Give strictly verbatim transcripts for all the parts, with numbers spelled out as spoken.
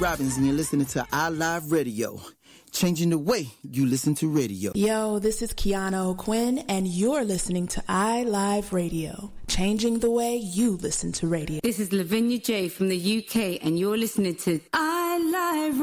Robbins, and you're listening to iLive Radio, changing the way you listen to radio. Yo, this is Kiana O'Quinn, and you're listening to iLive Radio, changing the way you listen to radio. This is Lavinia J from the U K, and you're listening to iLive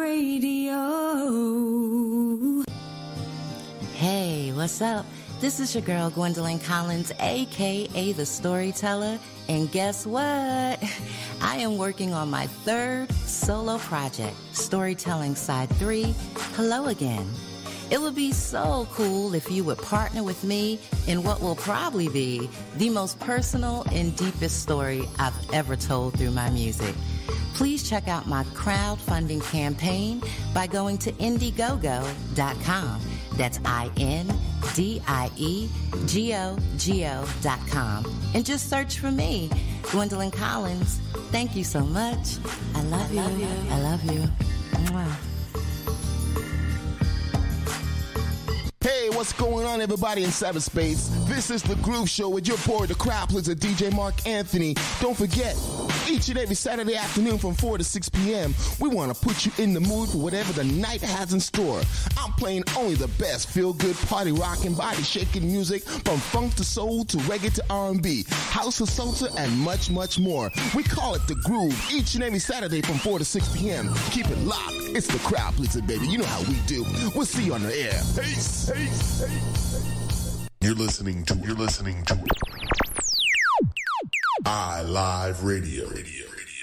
Radio. Hey, what's up? This is your girl, Gwendolyn Collins, a k a. The Storyteller. And guess what? I am working on my third solo project, Storytelling Side three, Hello Again. It would be so cool if you would partner with me in what will probably be the most personal and deepest story I've ever told through my music. Please check out my crowdfunding campaign by going to indiegogo dot com. That's I N D I E G O G O dot com. And just search for me, Gwendolyn Collins. Thank you so much. I love you. I love you. I love you. Mwah. Hey, what's going on, everybody in cyberspace? This is The Groove Show with your boy, the crowd pleaser, D J Mark Anthony. Don't forget, each and every Saturday afternoon from four to six p.m., we want to put you in the mood for whatever the night has in store. I'm playing only the best feel-good party rocking, body-shaking music from funk to soul to reggae to R and B, house to salsa, and much, much more. We call it The Groove each and every Saturday from four to six p.m. Keep it locked. It's the crowd pleaser, baby. You know how we do. We'll see you on the air. Peace. Peace. Peace. You're listening to, you're listening to iLive Radio. Radio.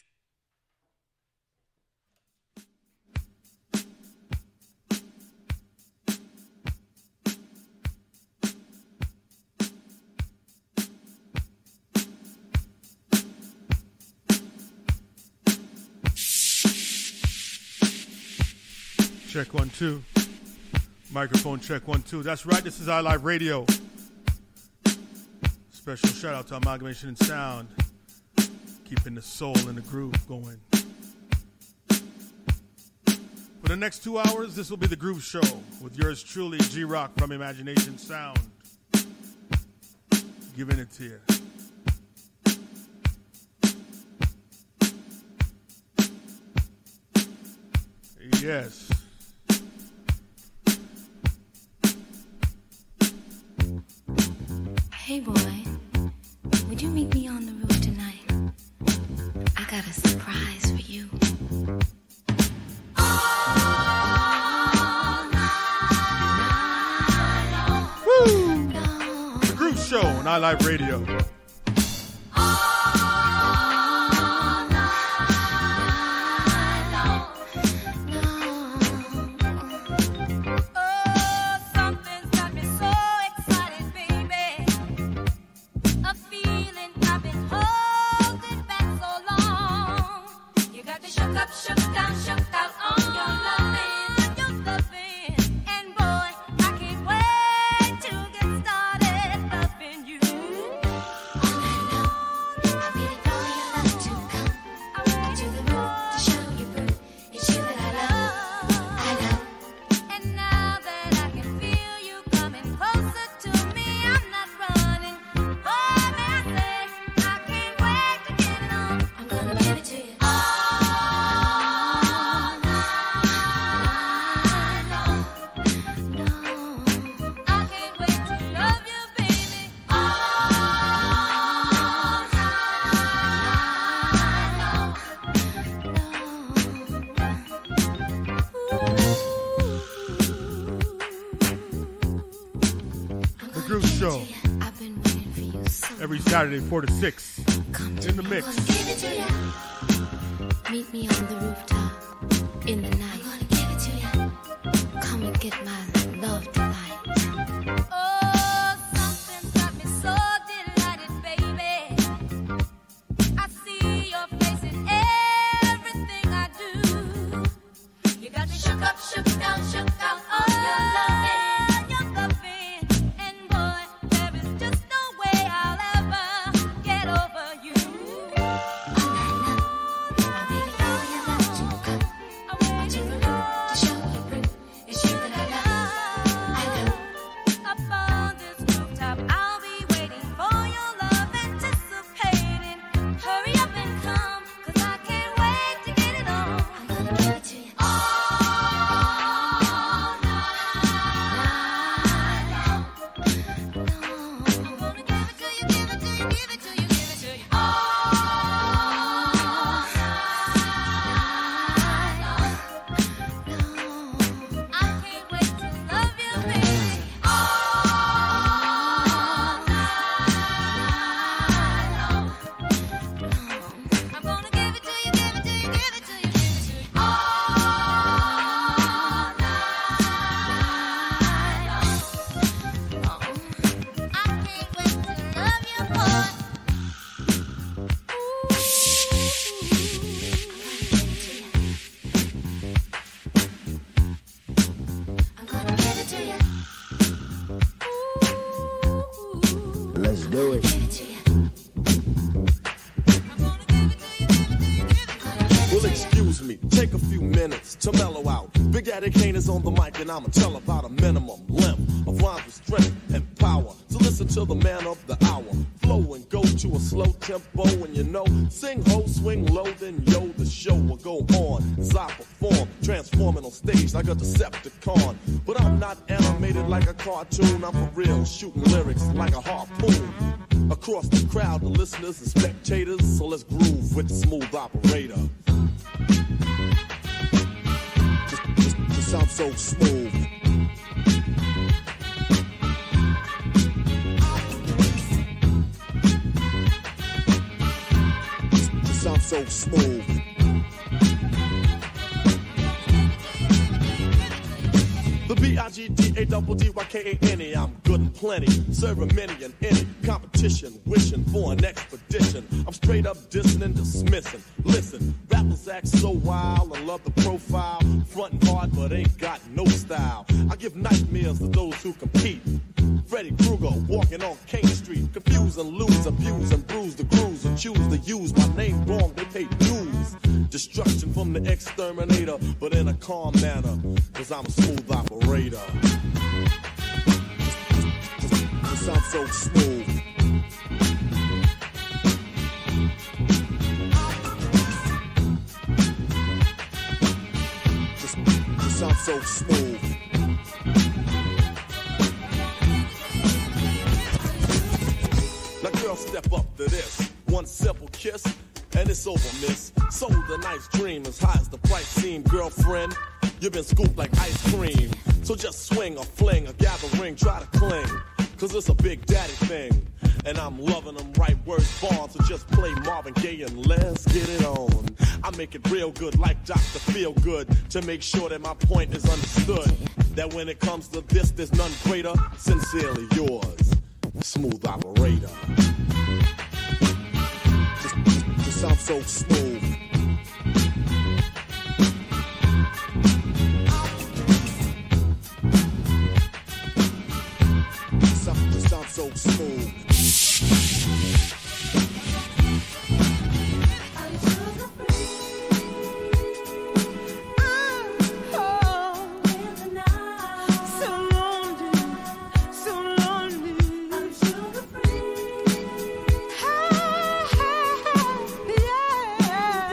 Check one, two. Microphone check one, two. That's right, this is iLive Radio. Special shout out to Amalgamation and Sound. Keeping the soul and the groove going. For the next two hours, this will be The Groove Show with yours truly, G-Rock from Imagination Sound. Giving it to you. Yes. Hey boy, would you meet me on the roof tonight? I got a surprise for you. Woo! The Groove Show on iLive Radio. Saturday, four to six, in the mix. Meet me on the rooftop in the night. I'm gonna give it to you. Come and get my love tonight. Oh, something's got me so delighted, baby. I see your face in everything I do. You got me shook up, shook down, shook out on your loving. take a few minutes to mellow out. Big Daddy Kane is on the mic and I'ma tell about a minimum length of rhymes with strength and power. So listen to the man of the hour. Flow and go to a slow tempo and you know, sing ho, swing low, then yo, the show will go on. As I perform, transforming on stage like a Decepticon. But I'm not animated like a cartoon, I'm for real, shooting lyrics like a harpoon. Across the crowd, the listeners and spectators, so let's groove with the smooth operator. Just, just, just sound so smooth. Just, just sound so smooth. The B I G D A double D Y K A N E, I'm good and plenty, serving many and any competition, wishing for an expedition. I'm straight up dissing and dismissing. Listen, rappers act so wild and love the profile, frontin' hard but ain't got no style. I give nightmares to those who compete. Freddy Krueger walking on King Street, confuse and lose, abuse and bruise the grooves who choose to use my name wrong, they pay dues. Destruction from the exterminator, but in a calm manner, cause I'm a smooth operator. It sounds so smooth. Just, it sounds so smooth. Now girl, step up to this. One simple kiss, and it's over, miss. Sold a nice dream as high as the price seemed, girlfriend. You've been scooped like ice cream. So just swing or fling or gather ring, try to cling. Cause it's a big daddy thing. And I'm loving them right words born. So just play Marvin Gaye and let's get it on. I make it real good like Doctor Feelgood to make sure that my point is understood. That when it comes to this, there's none greater. Sincerely yours, Smooth Operator. Just, just, just sounds so smooth. Just sounds so smooth. Yeah.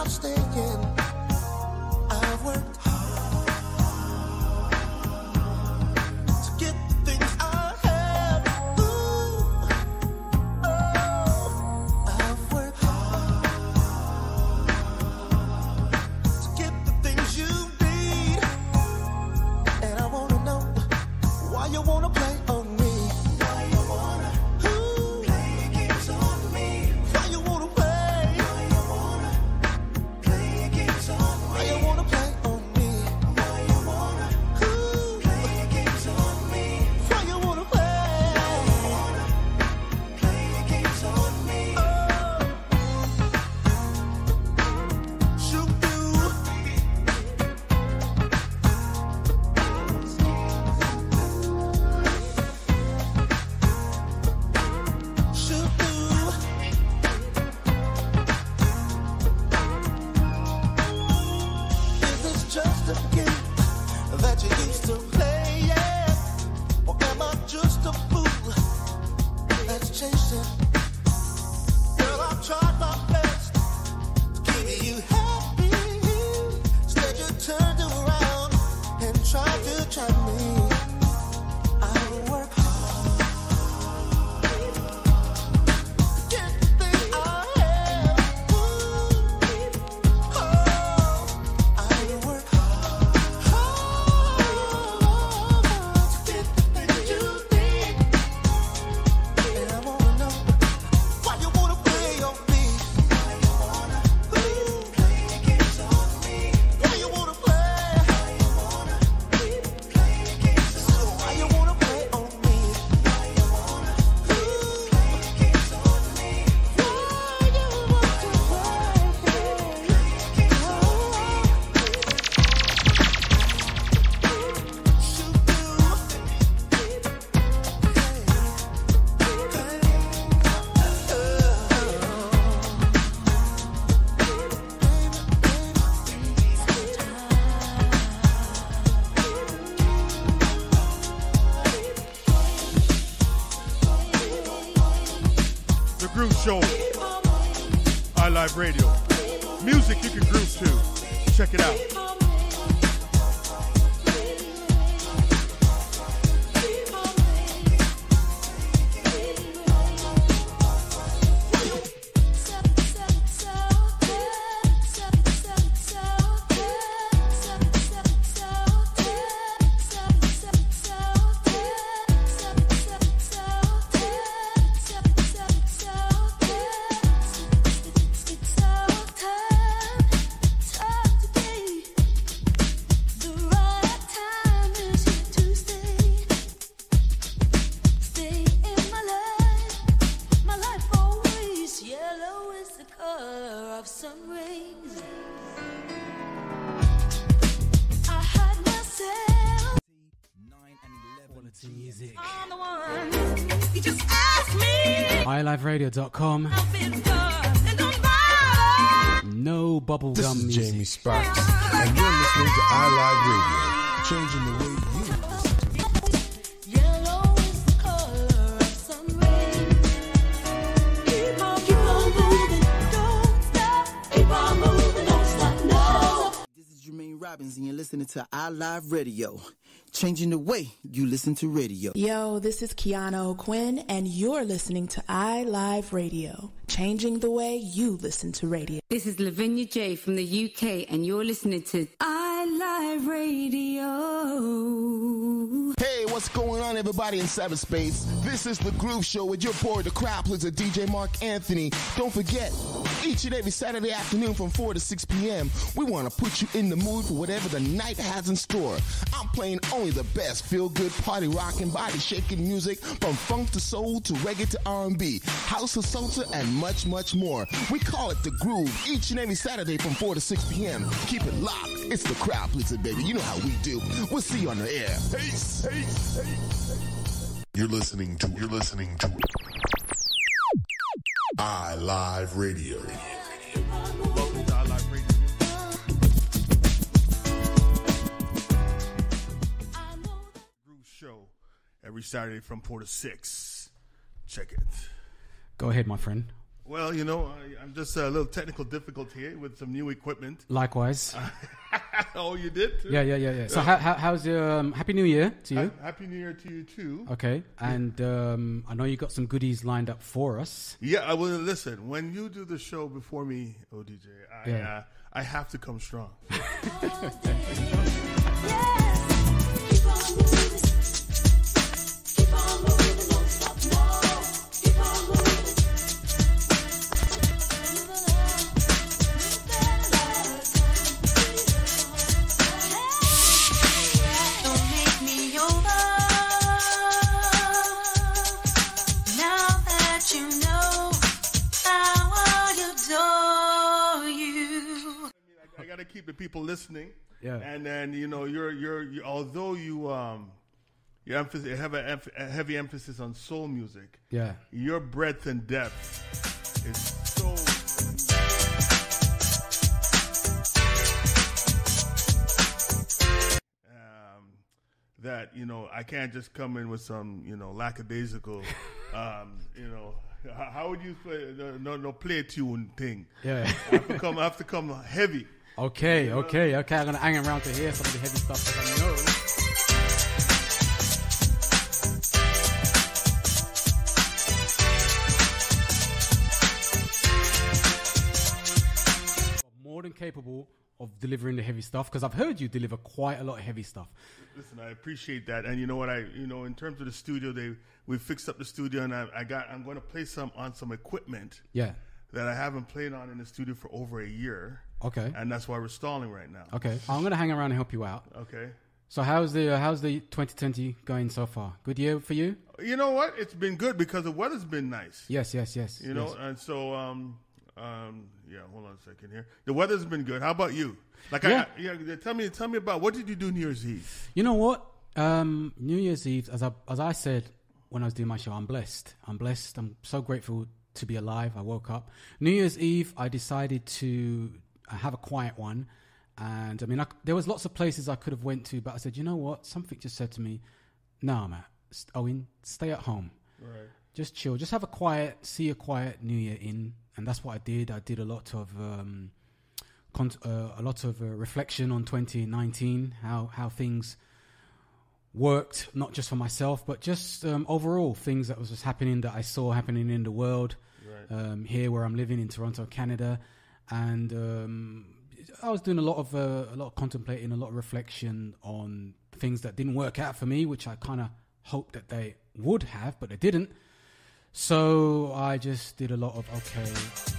I'm staying. I've worked hard to get the things I have. Ooh, oh, I've worked hard to get the things you need. And I wanna know why you wanna play on me. Why you wanna ooh, play games on me. Why you wanna play? Why you wanna play games on me? Why you wanna play on me? Why you wanna ooh, play games on me? Why you wanna play? Why you wanna play games on me? Oh, shoot you. Shoot you. Is this just a game that you used to play, yeah? Or am I just a fool that's chasing? Girl, I've tried my best to keep you happy. Instead you turned around and tried to trap me. I work hard to get the thing I have. Ooh, oh, I work hard to get the things you need. And I wanna know why you wanna play on me. Why you wanna ooh, play games on me? Why you wanna play? Why you wanna play games on me? Why you wanna play on me? Why you wanna ooh, play games on me? Why you want to play The Groove Show, iLive Radio. Music you can groove to. Check it out. i live radio dot com. No bubblegum This is music. Jamie Sparks, and you're listening to iLive Radio, changing the way you listen. Yellow is the color of sun rays. Keep on, keep on moving, don't stop. Keep on moving, don't stop now. This is Jermaine Robbins, and you're listening to iLive Radio, changing the way you listen to radio. Yo, this is Kiana O'Quinn, and you're listening to iLive Radio, changing the way you listen to radio. This is Lavinia J from the U K, and you're listening to iLive Radio. Hey, what's going on, everybody in cyberspace? This is the Groove Show with your boy, the crowd pleaser, D J Mark Anthony. Don't forget, each and every Saturday afternoon from four to six p.m., we want to put you in the mood for whatever the night has in store. I'm playing only the best feel-good party rocking, body-shaking music from funk to soul to reggae to R and B, house to salsa, and much, much more. We call it The Groove each and every Saturday from four to six p.m. Keep it locked. It's the crowd pleaser, baby. You know how we do. We'll see you on the air. Peace. Peace. Peace. You're listening to, you're listening to iLive Radio. Welcome to iLive Radio. Groove Show every Saturday from four to six. Check it. Go ahead, my friend. Well, you know, I, I'm just a little technical difficulty here with some new equipment. Likewise. Oh, you did too? Yeah, yeah, yeah, yeah. So, how, how, how's your um, Happy New Year to you? Ha- Happy New Year to you too. Okay, and um, I know you got some goodies lined up for us. Yeah, I will listen. When you do the show before me, O D J, I Yeah. uh, I have to come strong. Don't make me over. Now that you know how I adore you. I got to keep the people listening. Yeah. And then you know, you're you're you, although you um you emphasis, you have a, emph- a heavy emphasis on soul music. Yeah. Your breadth and depth is so. Um, that you know, I can't just come in with some you know lackadaisical, um, you know. How, how would you play no no, no play tune thing? Yeah. I have to come. I have to come heavy. Okay, okay, okay. I'm gonna hang around to hear some of the heavy stuff because I know. More than capable of delivering the heavy stuff because I've heard you deliver quite a lot of heavy stuff. Listen, I appreciate that, and you know what? I, you know, in terms of the studio, they we fixed up the studio, and I, I got. I'm going to play some on some equipment. Yeah. That I haven't played on in the studio for over a year. Okay. And that's why we're stalling right now. Okay. I'm gonna hang around and help you out. Okay. So how's the uh, how's the twenty twenty going so far? Good year for you? You know what? It's been good because the weather's been nice. Yes, yes, yes. You know, yes. and so um um yeah. Hold on a second here. The weather's been good. How about you? Like, Yeah. I, yeah. Tell me, tell me about what did you do New Year's Eve? You know what? Um, New Year's Eve, as I as I said when I was doing my show, I'm blessed. I'm blessed. I'm so grateful to be alive. I woke up. New Year's Eve, I decided to have a quiet one. And I mean, I, there was lots of places I could have went to, but I said, you know what? Something just said to me, no, Matt, Owen, stay at home. Right. Just chill. Just have a quiet, see a quiet New Year in. And that's what I did. I did a lot of um, con- uh, a lot of uh, reflection on twenty nineteen, how how things worked, not just for myself, but just um, overall things that was just happening that I saw happening in the world. Right. Um, here where I'm living in Toronto, Canada, and um, I was doing a lot of uh, a lot of contemplating, a lot of reflection on things that didn't work out for me, which I kind of hoped that they would have, but they didn't. So I just did a lot of okay.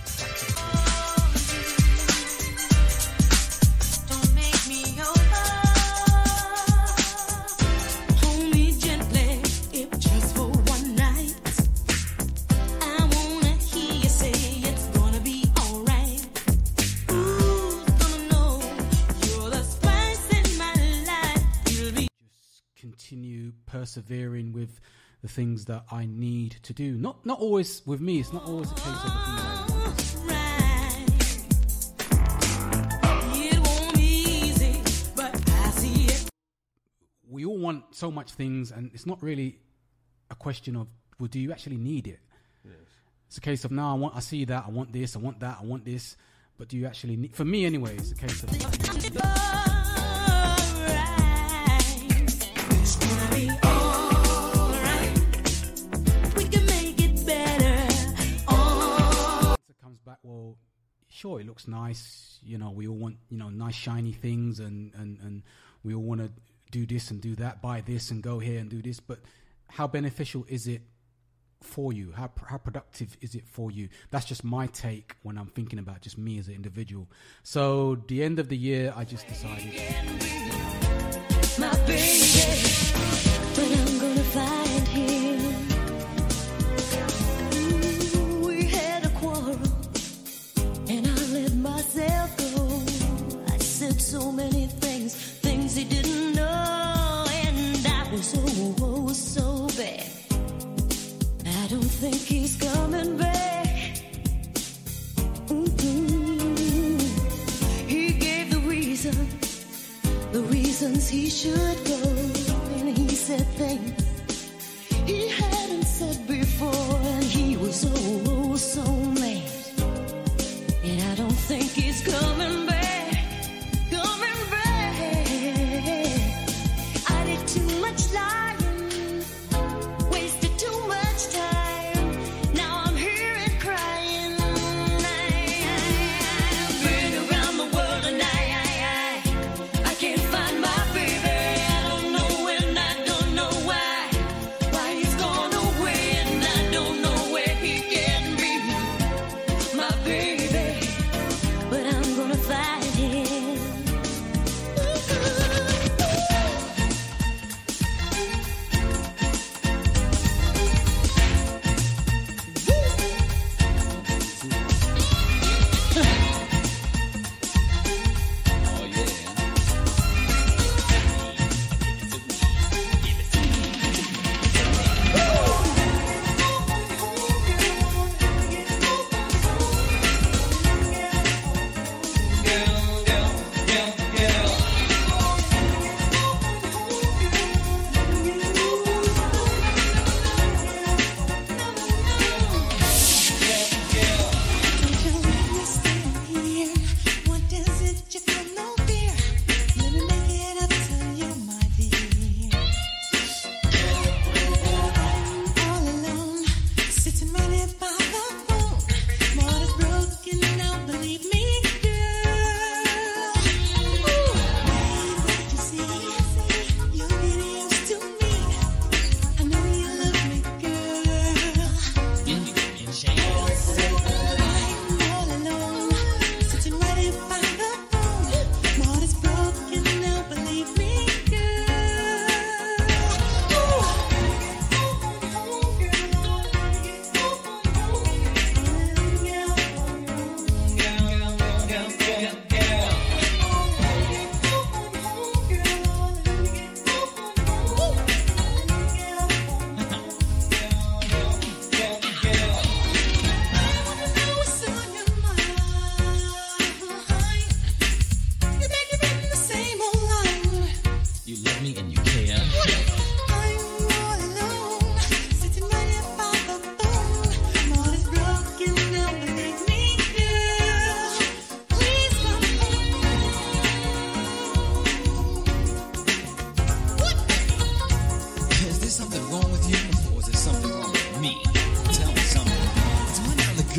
Don't make me over. Hold me gently, if just for one night. I wanna hear you say it's gonna be alright. Who's gonna know you're the spice in my life? You'll be Just continue persevering with the things that I need to do. Not not always with me. It's not always a case of the things I want. right. It won't be easy, but I see it. We all want so much things, and it's not really a question of, well, do you actually need it? Yes. It's a case of, no, I want, I see that, I want this, I want that, I want this, but do you actually need? For me, anyway, it's a case of. It's gonna be alright. We can make it better. Oh. It comes back, well, sure, it looks nice. You know, we all want, you know, nice shiny things, and and and we all want to do this and do that, buy this and go here and do this. But how beneficial is it for you? How how productive is it for you? That's just my take when I'm thinking about just me as an individual. So the end of the year, I just decided. My baby, when I'm gonna find him. Ooh, we had a quarrel, and I let myself go. I said so many things, things he didn't know, and I was oh, oh so bad. I don't think he's coming back. Mm-mm. He gave the reason. The reasons he should go, and he said things he hadn't said before, and he was oh, oh so mad.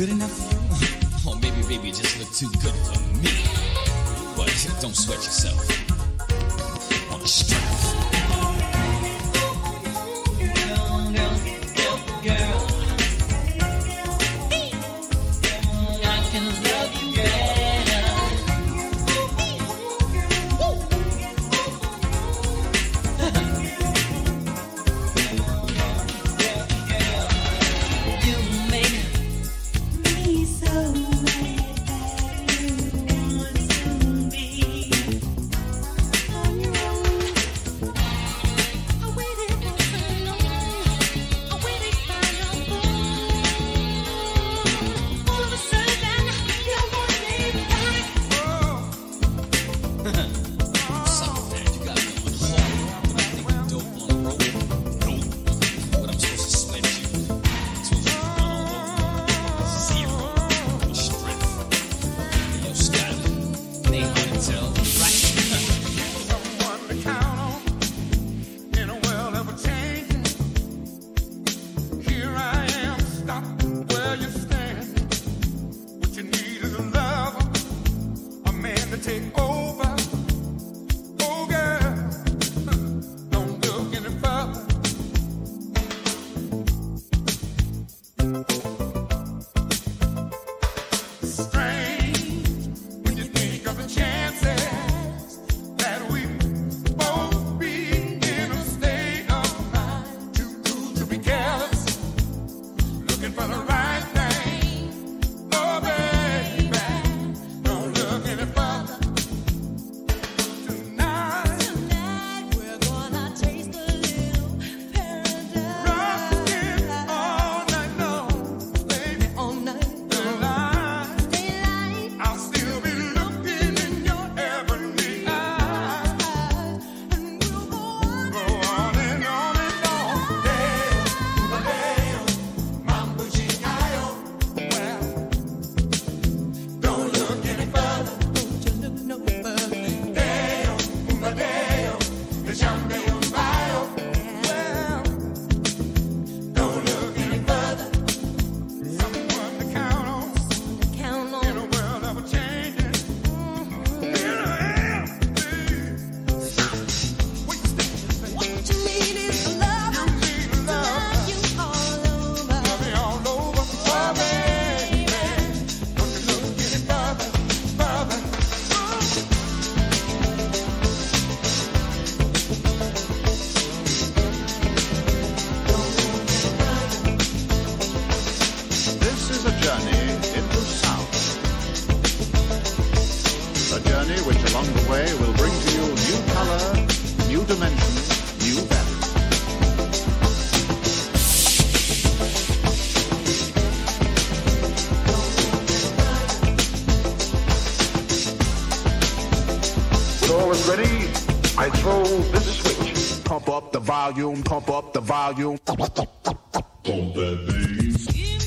good enough for you? Oh, maybe, baby, you just look too good for me. But don't sweat yourself. On the strap. Girl, girl, girl, girl. I can love you better. You make me so mad that you want to be on your own. I waited for so long. I waited for your phone. All of a sudden, you want me back. Something that you got me on hold. When I think you dope on the road. Nope. What I'm supposed to sweat you. Supposed to run all over. Zero. Strength. Hey, yo, Scott. It ain't hard to tell. Right? Someone to count on in a world ever changing. Here I am, stopped where you stand. What you need is a lover, a man to take over. Oh, girl, don't look any further. Strange when you think of the chances that we both be in a state of mind, too cool to be careless, looking for the right thing. Oh, baby, don't look any further. Tonight, we're gonna taste a little paradise. Rockin' all night long, baby, all night long. I'll still be looking in your ebony eyes, and we'll go on and on and on. Deo, Deo, Mambo G-I-O. Well, don't look any further. Don't you look no further. Deo, Deo, the Jambeo Bio. Well, don't look any further. Someone to count on. Count on. In a world ever changing. Here I am, baby. What you need is a love. You need a love. You all over. Love me all over. Oh, baby. Don't you look any further, further. This is a journey into sound. A journey which along the way will bring to you new color, new dimension, new value. When all is ready, I throw this switch. Pump up the volume, pump up the volume. Pump that bass.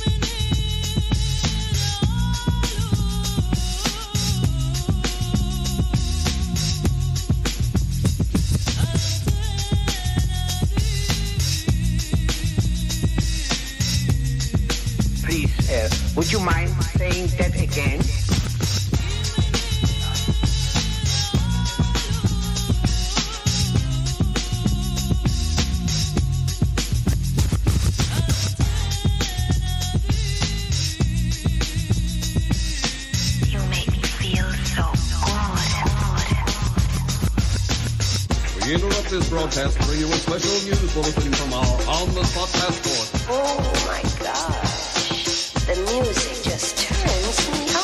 Please, uh, would you mind saying that again? You make me feel so good. We interrupt this broadcast to bring you a special news bulletin from our on-the-spot passport. Oh my gosh. The music just turns me on.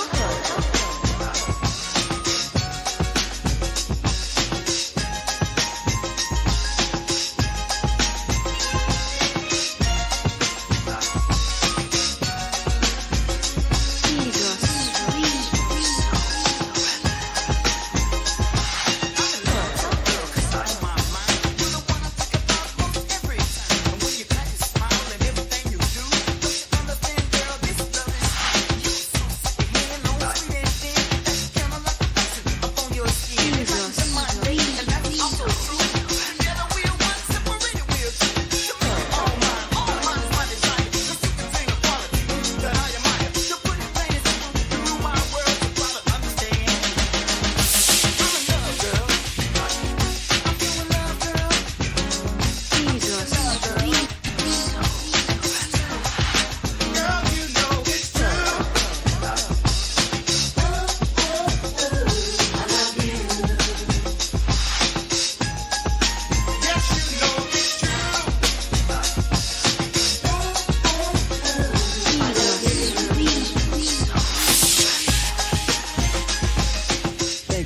Every time when you cut, smile, and everything you do.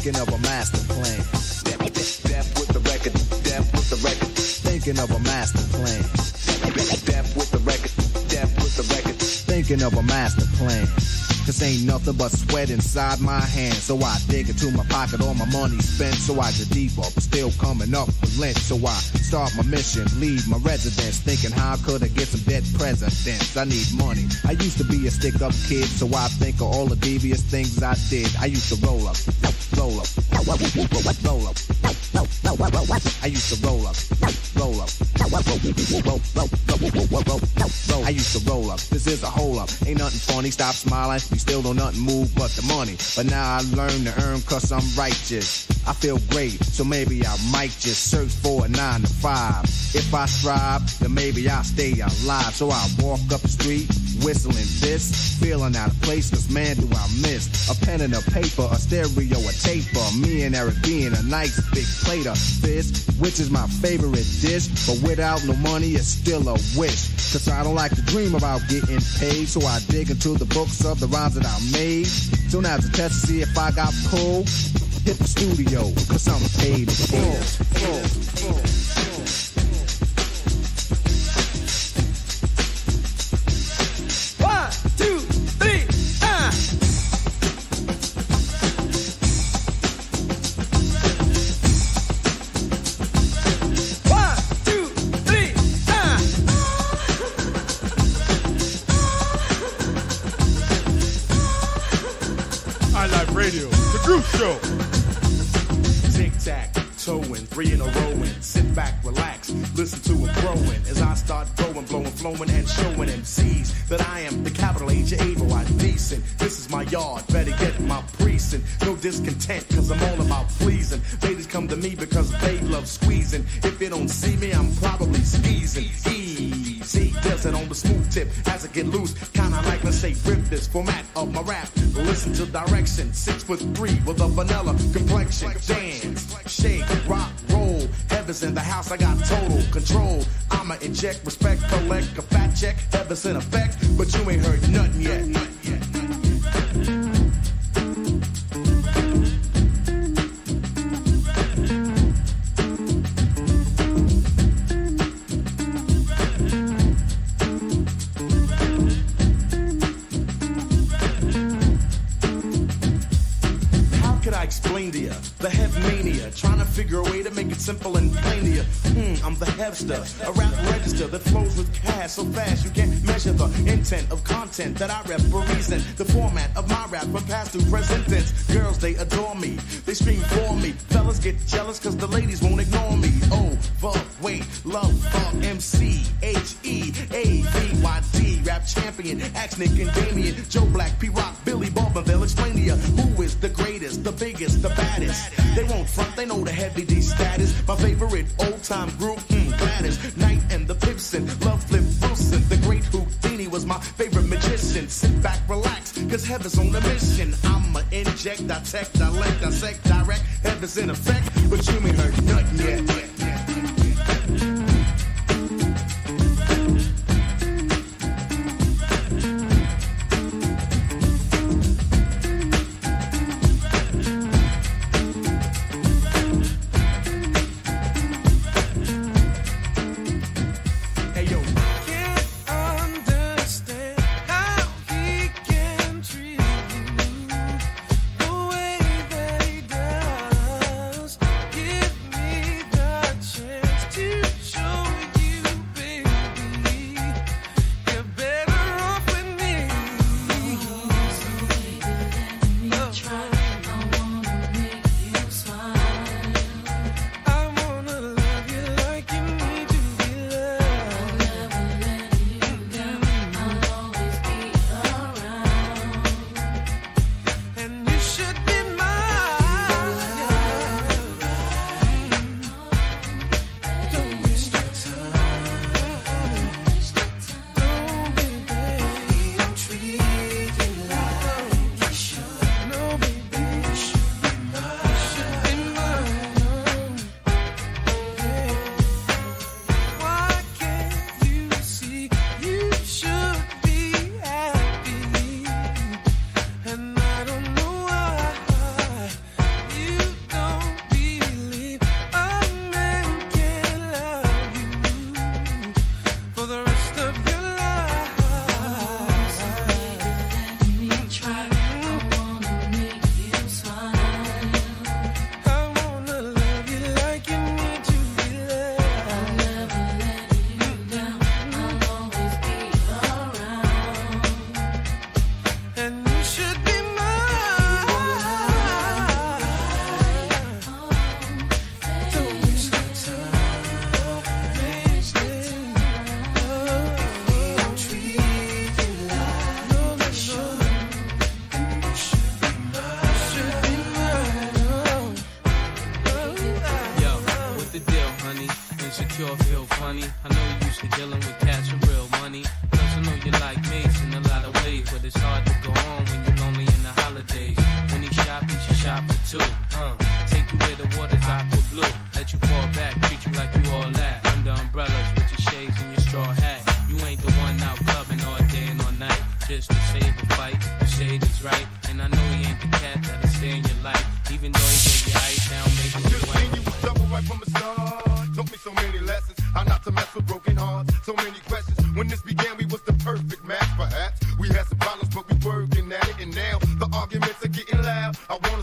thinking of a master plan. Death with the record, death with the record. Thinking of a master plan. Death with the record, death with the record. Thinking of a master plan. Cause ain't nothing but sweat inside my hands. So I dig into my pocket, all my money spent. So I get deeper, but still coming up with lint. So I start my mission, leave my residence. Thinking how could I get some dead presidents? I need money. I used to be a stick-up kid, so I think of all the devious things I did. I used to roll up, roll up, roll up, roll up. I used to roll up, roll up, roll, roll, roll, roll, roll. I used to roll up. This is a hole up. Ain't nothing funny. Stop smiling. We still don't nothing move but the money. But now I learn to earn cause I'm righteous. I feel great, so maybe I might just search for a nine to five. If I strive, then maybe I'll stay alive. So I walk up the street, whistling this, feeling out of place, cause man do I miss a pen and a paper, a stereo, a taper. Me and Eric being a nice big plate of fish, which is my favorite dish. But without no money, it's still a wish. Cause I don't like to dream about getting paid, so I dig into the books of the rhymes that I made. So now to test to see if I got pulled, hit the studio, cause I'm paid in full. full, full. iLive Radio, the Groove Show. Tic-tac, towing, three in a row and sit back, relax, listen to it growing as I start growing, blowing, flowing, and showing M Cs that I am the capital H of evil. I'm decent. This is my yard, better get my precinct. No discontent, cause I'm all about pleasing. Ladies come to me because they love squeezing. If you don't see me, I'm probably skeezing. Easy, does it on the smooth tip as I get loose. Kinda like, let's say, rip this format of my rap. Listen to direction, six foot three with a vanilla complexion. Dance, shake, rock, roll. Heaven's in the house, I got total control. I'ma inject respect, collect a fat check. Heaven's in effect, but you ain't heard nothing yet. Nothing yet. Explain to you the hev mania, trying to figure a way to make it simple and plain to you. Hmm, I'm the hevster, a rap register that flows with cash so fast you can't measure the intent of content that I represent. The format of my rap from past to present tense. Girls, they adore me, they scream for me. Fellas get jealous cause the ladies won't ignore me. Oh, fuck, wait, love, fuck, M C, H E, A, V, Y, D, rap champion, Axe Nick and Damien, Joe Black, P-Rock, Billy Bob, and they'll explain to you who is the greatest, the biggest, the baddest. They won't front, they know the heavy D status. My favorite old time group, mm, Gladys, Knight and the Pipson, Love Flip Wilson, the great Houdini was my favorite magician. Sit back, relax, cause heaven's on a mission. I'ma inject, dissect, dilect, dissect, direct. Heaven's in effect, but you ain't heard nothing yet. Give me the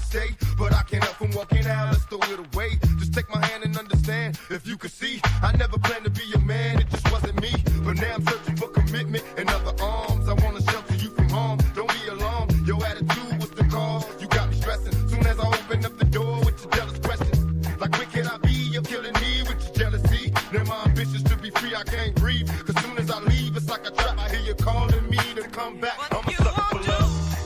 stay, but I can't help from walking out. Let's throw it away. Just take my hand and understand. If you could see, I never planned to be your man. It just wasn't me. But now I'm searching for commitment and other arms. I wanna shelter you from harm. Don't be alarmed. Your attitude was the cause. You got me stressing. Soon as I open up the door with your jealous questions, like where can I be? You're killing me with your jealousy. Now my ambitions to be free, I can't breathe. Cause soon as I leave, it's like a trap. I hear you calling me to come back. I'm a sucker for love.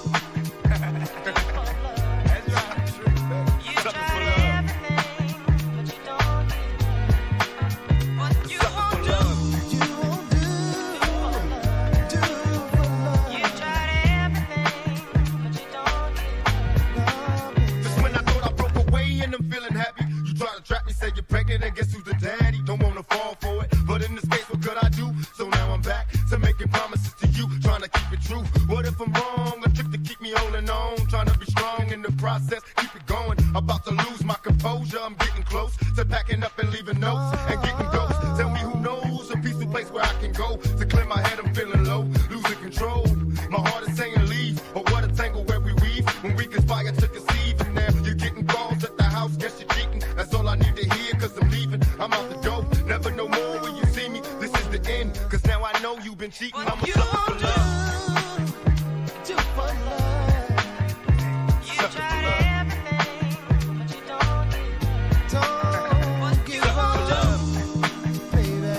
Say you're pregnant and guess who's the daddy? Don't wanna fall for it, but in this case, what could I do? So now I'm back to making promises to you, trying to keep it true. What if I'm wrong? A trick to keep me holding on, trying to be strong in the process, keep it going. About to lose my composure, I'm getting close to packing up and leaving notes and getting ghosts. Tell me who knows a peaceful place where I can go to clear my head. I'm feeling low, losing control. My heart is saying leave, or what a tangle where we weave when we conspire to conceive. And now you're getting calls at the house, guess you're cheating. That's all I need to hear, cause I'm leaving. I'm out the door, never no more when you see me. This is the end, cause now I know you've been cheating. I'm a sucker for love. Do for love. You Sucker tried for love. everything, but you don't get, don't give up, baby.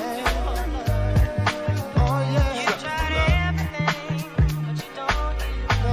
Oh yeah. You tried everything, but you don't get,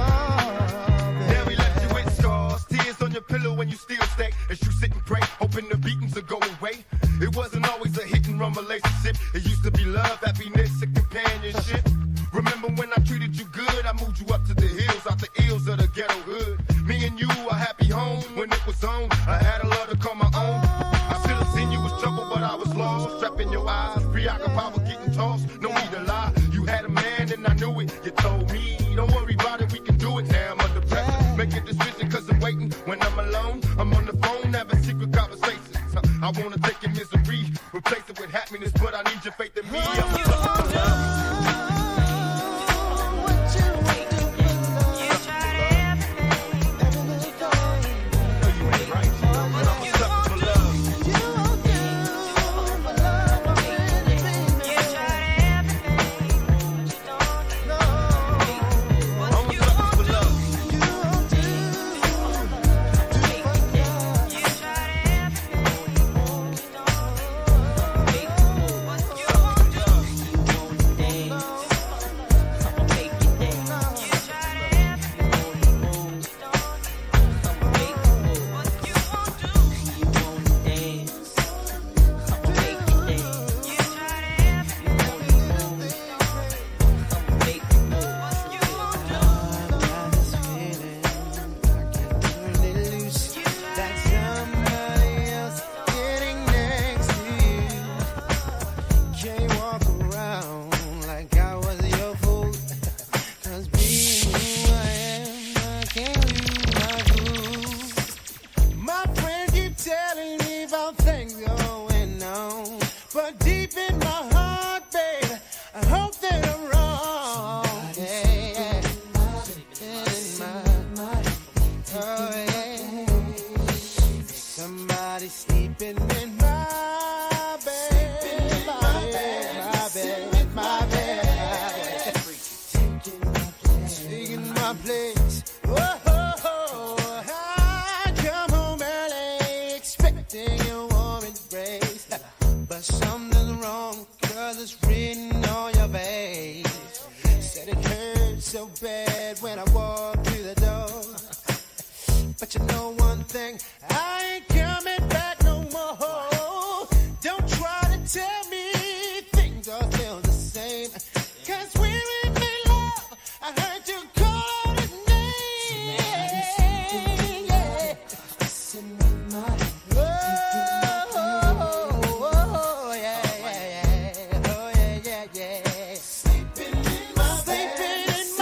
oh, Now we left you with scars, tears on your pillow when you still stay. As you sit and pray, hoping the beatings will go away. It wasn't always a hit and run relationship. It used to be love, happiness, and companionship. Remember when I treated you good? I moved you up to the hills, out the ills of the ghetto hood. Me and you, a happy home when it was on. I had a love to call my own. I still have seen you was trouble, but I was lost. Trapped in your eyes, preoccupied with getting tossed. No need to lie, you had a man and I knew it. You told me, don't worry about it, we can do it. Now I'm under pressure, make a decision cause I'm waiting. When I'm alone, I'm on the phone having secret conversations. I wanna take your misery, replace it with happiness, but I need your faith in me. I'm a sucker for love.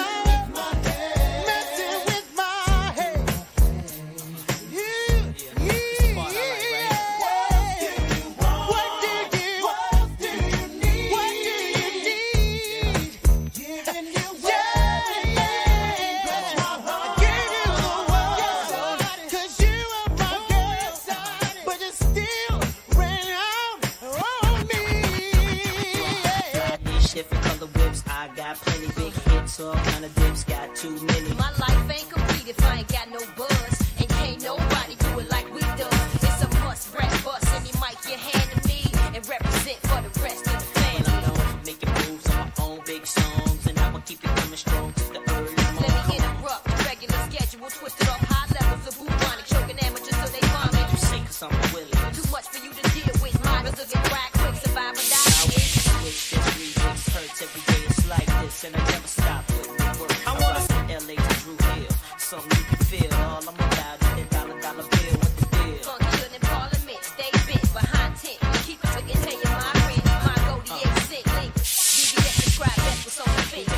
yeah. something you can feel. All I'm about is that dollar dollar bill. What the deal? Funkier than Parliament, they bent behind tent. Keep it so you tell you my rent. My goldie eight cent link. B B S describe that's what's on the bench.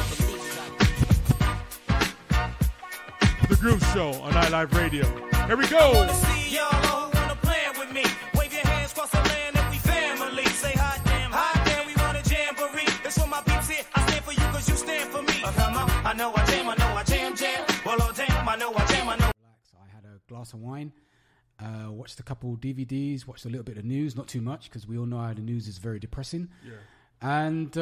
The Groove Show on iLive Radio. Here we go. See y'all who wanna play with me. Wave your hands across the land if we family. Say hot damn, hot damn, we want a jamboree. It's for my peeps here. I stand for you cause you stand for me. Uh, come on, I know I jam, I know I jam, jam. Well, oh damn, I know I jam, I know. I had a glass of wine, uh, watched a couple D V Ds, watched a little bit of news, not too much because we all know how the news is very depressing. Yeah. And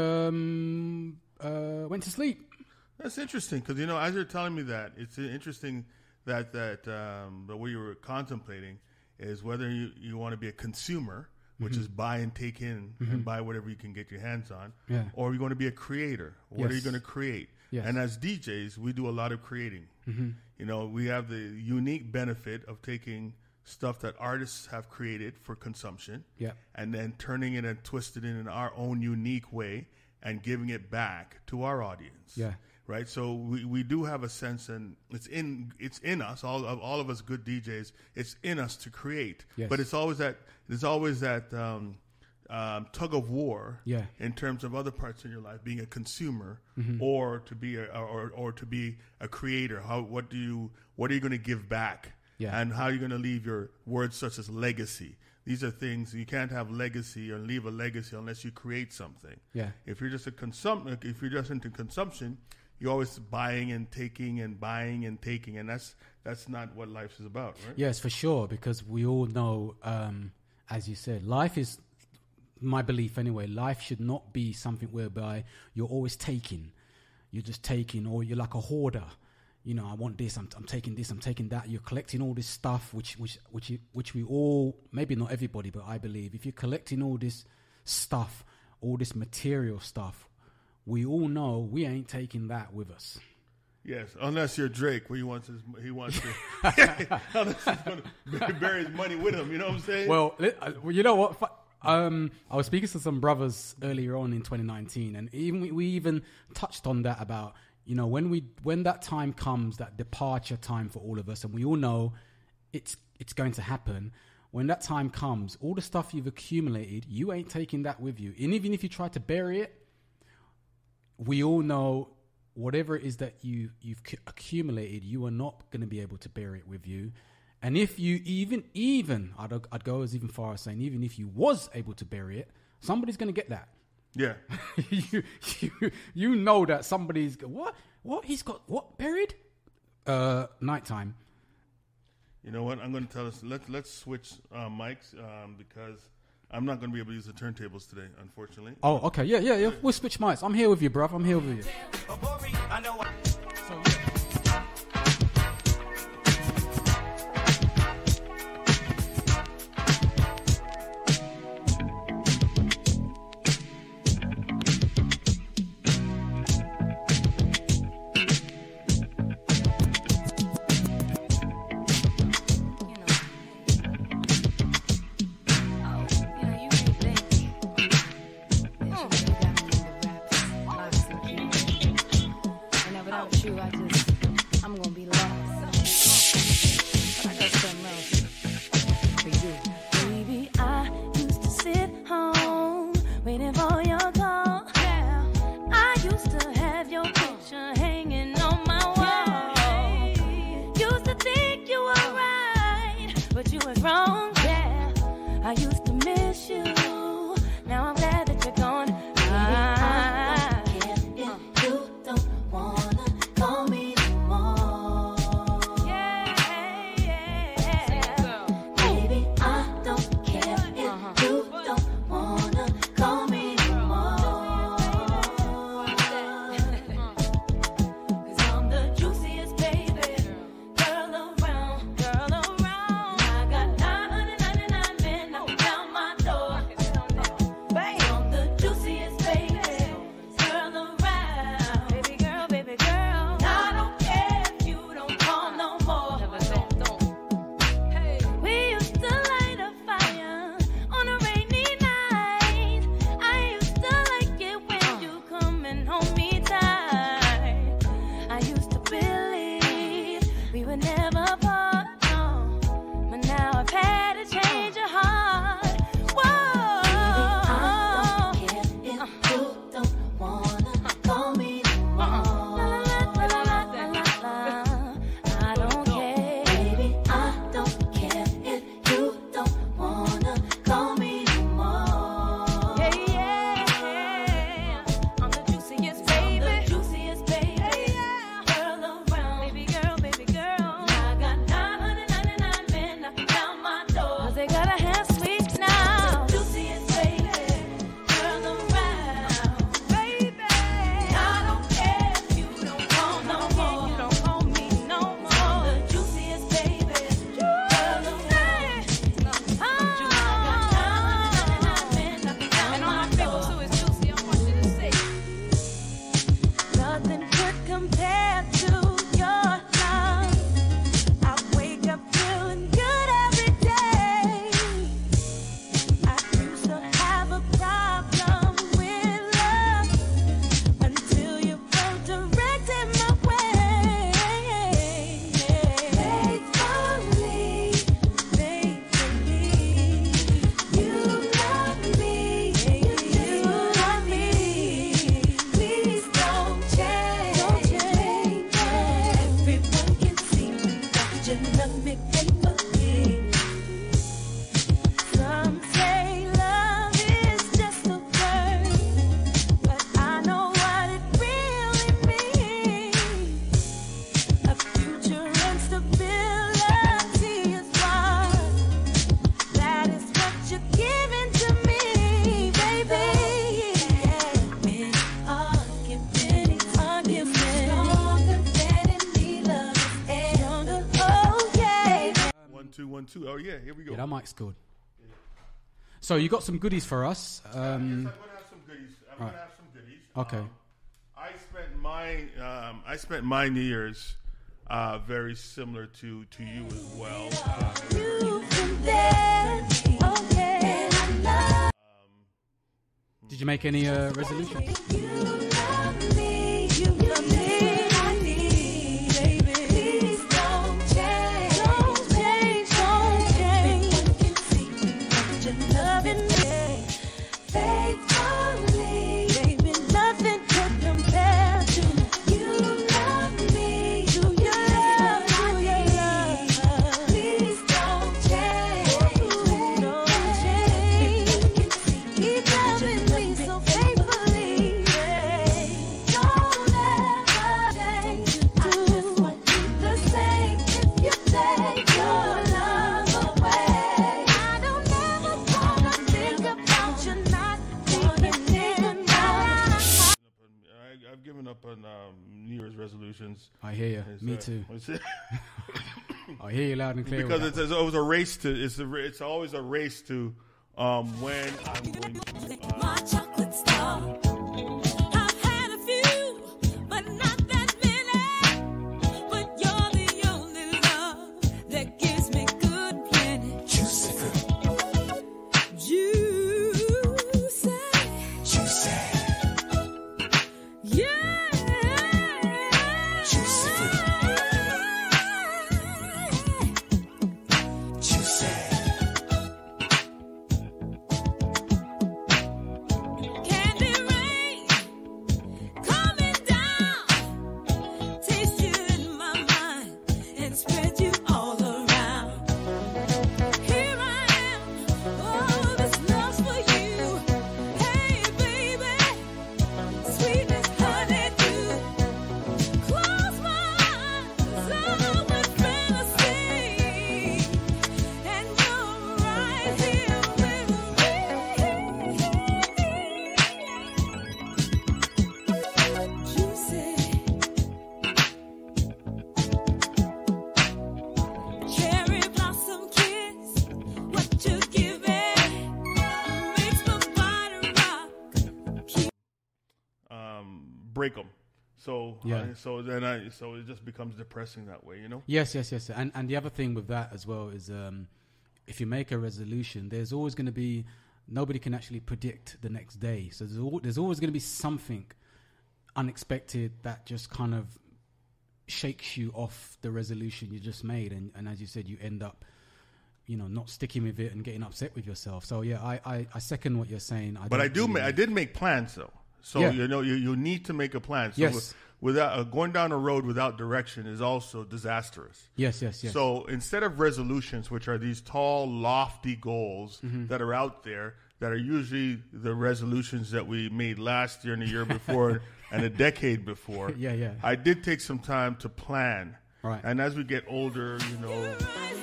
um, uh, went to sleep. That's interesting because, you know, as you're telling me that, it's interesting that that um, the way you were contemplating is whether you, you want to be a consumer, which Mhm. is buy and take in Mhm. and buy whatever you can get your hands on, Yeah. or you're going to be a creator. What are you Yes. going to create? Yes. And as D Js, we do a lot of creating. Mhm. You know, we have the unique benefit of taking stuff that artists have created for consumption Yeah. and then turning it and twisting it in our own unique way and giving it back to our audience. Yeah. Right. So we, we do have a sense, and it's in it's in us, all of all of us good D Js, it's in us to create. Yes. But it's always that there's always that um, um, tug of war Yeah. in terms of other parts in your life, being a consumer Mhm. or to be a or, or to be a creator. How what do you what are you going to give back? Yeah. And how are you going to leave your words such as legacy? These are things you can't have legacy or leave a legacy unless you create something. Yeah. If you're just a consum if you're just into consumption, you're always buying and taking and buying and taking, and that's that's not what life is about, right? Yes, for sure, because we all know, um, as you said, life is, my belief anyway, life should not be something whereby you're always taking. You're just taking, or you're like a hoarder. You know, I want this, I'm, I'm taking this, I'm taking that. You're collecting all this stuff, which which which you, which we all, maybe not everybody, but I believe, if you're collecting all this stuff, all this material stuff, we all know we ain't taking that with us. Yes, unless you're Drake, where he wants his, he wants to, unless he's going to bury his money with him. You know what I'm saying? Well, li- uh, well, you know what? Fu- Um, I was speaking to some brothers earlier on in twenty nineteen, and even we, we even touched on that about, you know, when we when that time comes, that departure time for all of us, and we all know it's it's going to happen. When that time comes, all the stuff you've accumulated, you ain't taking that with you. And even if you try to bury it, we all know whatever it is that you, you've c- accumulated, you are not going to be able to bury it with you. And if you even, even, I'd, I'd go as even far as saying, even if you was able to bury it, somebody's going to get that. Yeah. you, you, you know that somebody's, what? What? He's got what buried? Uh, nighttime. You know what? I'm going to tell us, let's, let's switch uh, mics um, because I'm not going to be able to use the turntables today, unfortunately. Oh, okay. Yeah, yeah, yeah. We'll switch mics. I'm here with you, bruv. I'm here with you. I know I- Girl around, girl around. I got diamonds but never part. No. But now I've had to change your heart. Whoa. Baby, I don't care if you don't wanna call me no more. La, la, la, la, la, la, la. I don't care. Baby, I don't care if you don't wanna call me no more. Yeah, yeah. I'm the juiciest baby. I'm the juiciest baby. Girl around. Baby girl, baby girl. I got nine hundred ninety-nine men knocking down my door. 'Cause they gotta have sweets now. The juiciest baby. Girl around. Baby. I don't care if you don't call no more. You don't call me no more. The juiciest baby. Girl around. I got nine hundred ninety-nine men knocking down and all my people too is juicy. I want you to say. Nothing could compare to your love. I wake up feeling good every day. I used to have a problem with love until you felt directed my way. Faithfully, faithfully, you love me, you love me. Please don't change, don't change. Everyone can see that you love me faithfully. Some say love is just a word, but I know what it really means. A future and stability is what, that is what you're giving to me, baby. Many arguments, arguments, stronger than any love is stronger. Oh yeah. One, two, one, two. Oh, yeah, here we go. Yeah, that mic's good. So you got some goodies for us. Um, yes, I'm going to have some goodies. I'm right. going to have some goodies. Okay. Um, I spent my um, I spent my New Year's uh, very similar to, to you as well. Uh, You can dance, okay, I love Did you make any uh, resolutions? you, love me, you love me, I need, baby. Please don't change, don't change, don't change. Everyone can see that you're loving me faithfully, baby. Nothing could compare to you. Love me, you love, you love. Please don't change, don't change. Everyone can see keep loving me so faithfully. Don't ever change. I just want you the same if you take your love away. I don't ever wanna think about you not thinking in my life. I, I've given up on um, New Year's resolutions. I hear you. It's, Me uh, too. what's it? I hear you loud and clear. Because with it's, that. it's always a race to it's a, ra- it's always a race to um, when I'm going to. Uh, My chocolate star. I've had a few, but not that many. But you're the only love that gives me good plenty. Juicy, juicy, juicy. Yeah, juicy, juicy. Candy rain coming down, taste you in my mind and spread you all around. Here I am, oh, this love's for you. Hey, baby, sweet as honeydew. Close my eyes, I'm with fantasy, and you're right here with me. Juicy, cherry blossom kiss, what you giving makes my body rock. Keep um, break them. So Yeah. uh, so then I so it just becomes depressing that way, you know. Yes, yes, yes. And and the other thing with that as well is um, if you make a resolution, there's always going to be nobody can actually predict the next day. So there's al- there's always going to be something unexpected that just kind of shakes you off the resolution you just made, and, and as you said, you end up, you know, not sticking with it and getting upset with yourself. So yeah, I, I, I second what you're saying. I but don't I do, really ma- I did make plans though. So Yeah. you know, you you need to make a plan. So Yes. without uh, going down a road without direction is also disastrous. Yes, yes, yes. So instead of resolutions, which are these tall, lofty goals Mhm. that are out there, that are usually the resolutions that we made last year and the year before and a decade before. Yeah, yeah. I did take some time to plan. Right. And as we get older, you know,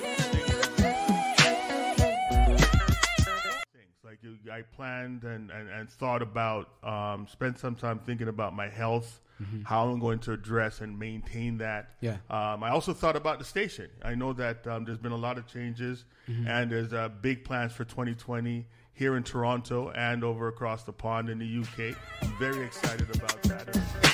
things like you, I planned and, and, and thought about, um, spent some time thinking about my health, Mhm. how I'm going to address and maintain that. Yeah. Um, I also thought about the station. I know that um, there's been a lot of changes, Mhm. and there's uh, big plans for twenty twenty here in Toronto and over across the pond in the U K. I'm very excited about that.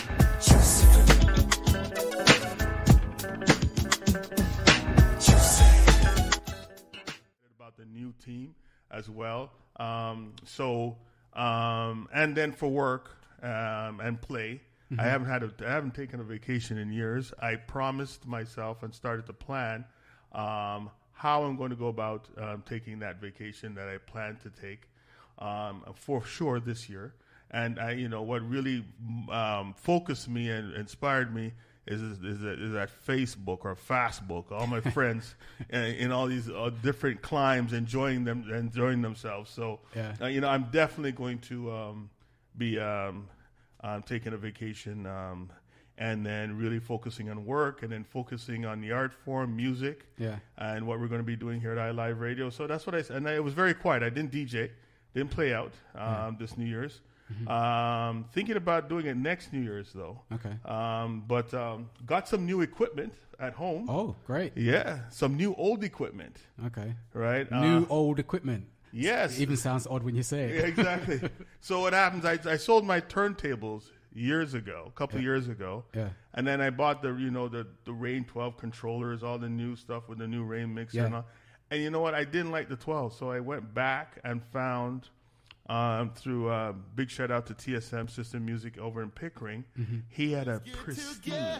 About the new team as well. Um, so, um, and then for work um, and play. Mhm. I haven't had a, I haven't taken a vacation in years. I promised myself and started to plan um, how I'm going to go about um, taking that vacation that I plan to take um, for sure this year. And I, you know, what really um, focused me and inspired me is is, is, that, is that Facebook or Fastbook. All my friends in, in all these uh, different climes enjoying them, enjoying themselves. So, Yeah. uh, you know, I'm definitely going to um, be. Um, Um, taking a vacation um, and then really focusing on work and then focusing on the art form, music, Yeah. and what we're going to be doing here at iLive Radio. So that's what I said. And I, it was very quiet. I didn't D J, didn't play out um, Yeah. this New Year's. Mhm. Um, thinking about doing it next New Year's, though. Okay. Um, but um, got some new equipment at home. Oh, great. Yeah, some new old equipment. Okay. Right? New Uh, old equipment. Yes. It even sounds odd when you say it. Yeah, exactly. So what happens, I, I sold my turntables years ago, a couple Yeah. years ago. Yeah. And then I bought the, you know, the, the Rain twelve controllers, all the new stuff with the new Rain mixer Yeah. and all. And you know what? I didn't like the twelve. So I went back and found, um, through uh, big shout out to T S M System Music over in Pickering, Mhm. he had a pristine.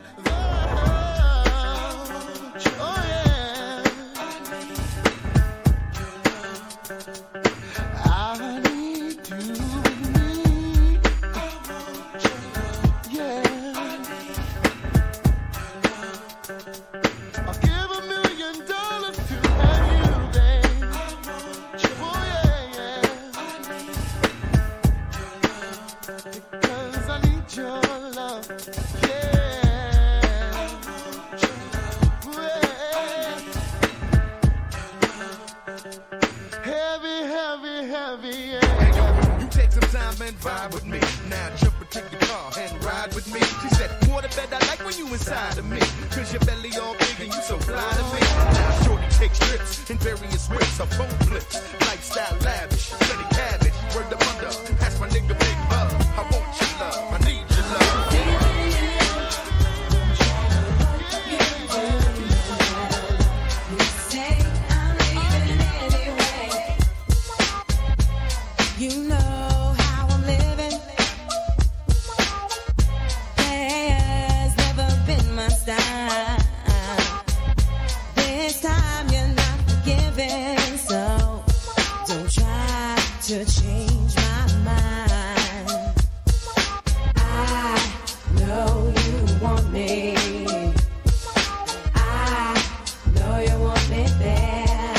Oh yeah. I need you. Yeah. I'll give a million dollars to have you, babe. Oh yeah, yeah. Because I need your love. Yeah. Heavy, heavy, heavy, yeah. You take some time and vibe with me. Now jump into your car and ride with me. She said, water bed, I like when you inside of me. Cause your belly all big and you so fly to me. Now shorty takes trips in various ways. Her phone flips, lifestyle lavish, plenty cabbage. Word of mother, that's my nigga Big Bug. I want your love, I need your love. You know how I'm living. Has never been my style. This time you're not forgiving, so don't try to change my mind. I know you want me. I know you want me there.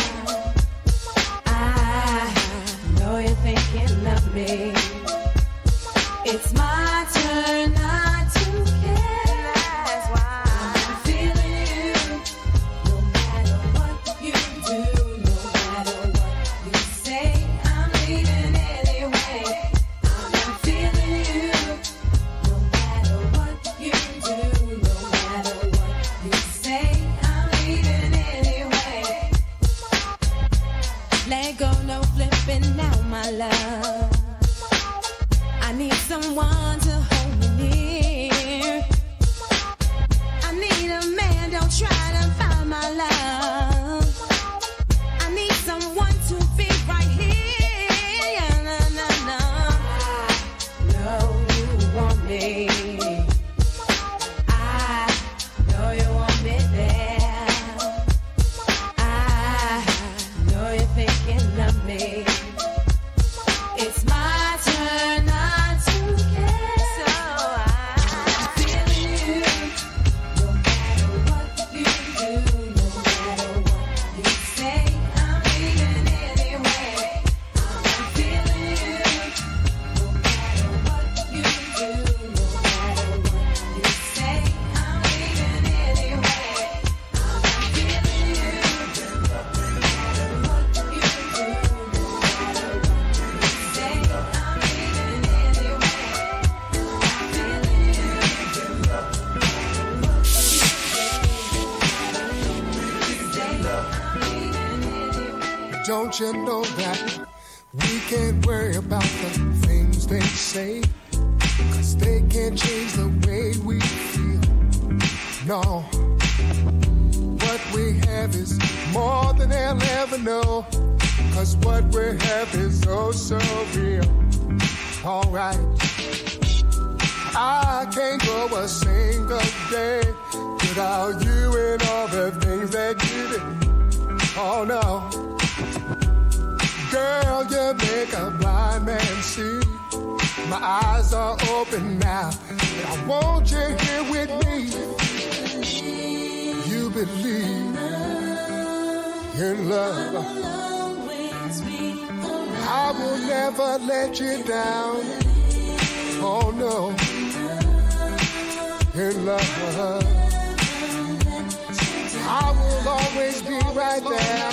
I know you're thinking of me. It's my turn not to care. That's why I'm feeling you. No matter what you do, no matter what you say, I'm leaving anyway. I'm feeling you. No matter what you do, no matter what you say, I'm leaving anyway. Let go, no flipping now, my love. I need someone to hold me near. I need a man, don't try to find my love. I need someone to be right here. Yeah, no, no, no. I know you want me. I know Don't you know that we can't worry about the things they say, 'cause they can't change the way we feel. No, what we have is more than they'll ever know, 'cause what we have is oh so real. Alright, I can't go a single day without you and all the things that you do. Oh no, girl, you make a blind man see. My eyes are open now, and I want you here with me. You believe in love. I will never let you down. Oh no, in love. I will always be right there.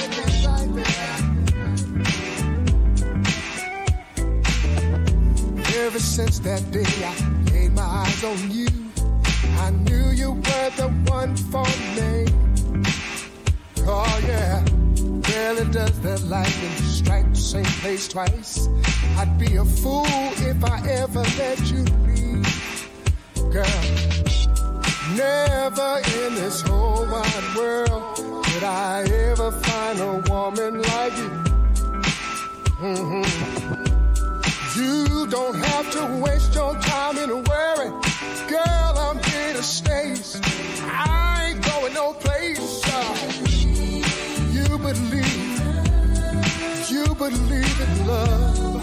Ever since that day I laid my eyes on you, I knew you were the one for me. Oh yeah, barely does the lightning strike the same place twice. I'd be a fool if I ever let you leave. Girl, never in this whole wide world did I ever find a woman like you. Mm-hmm. You don't have to waste your time in a worry. Girl, I'm here to stay. I ain't going no place. You believe, you believe in love.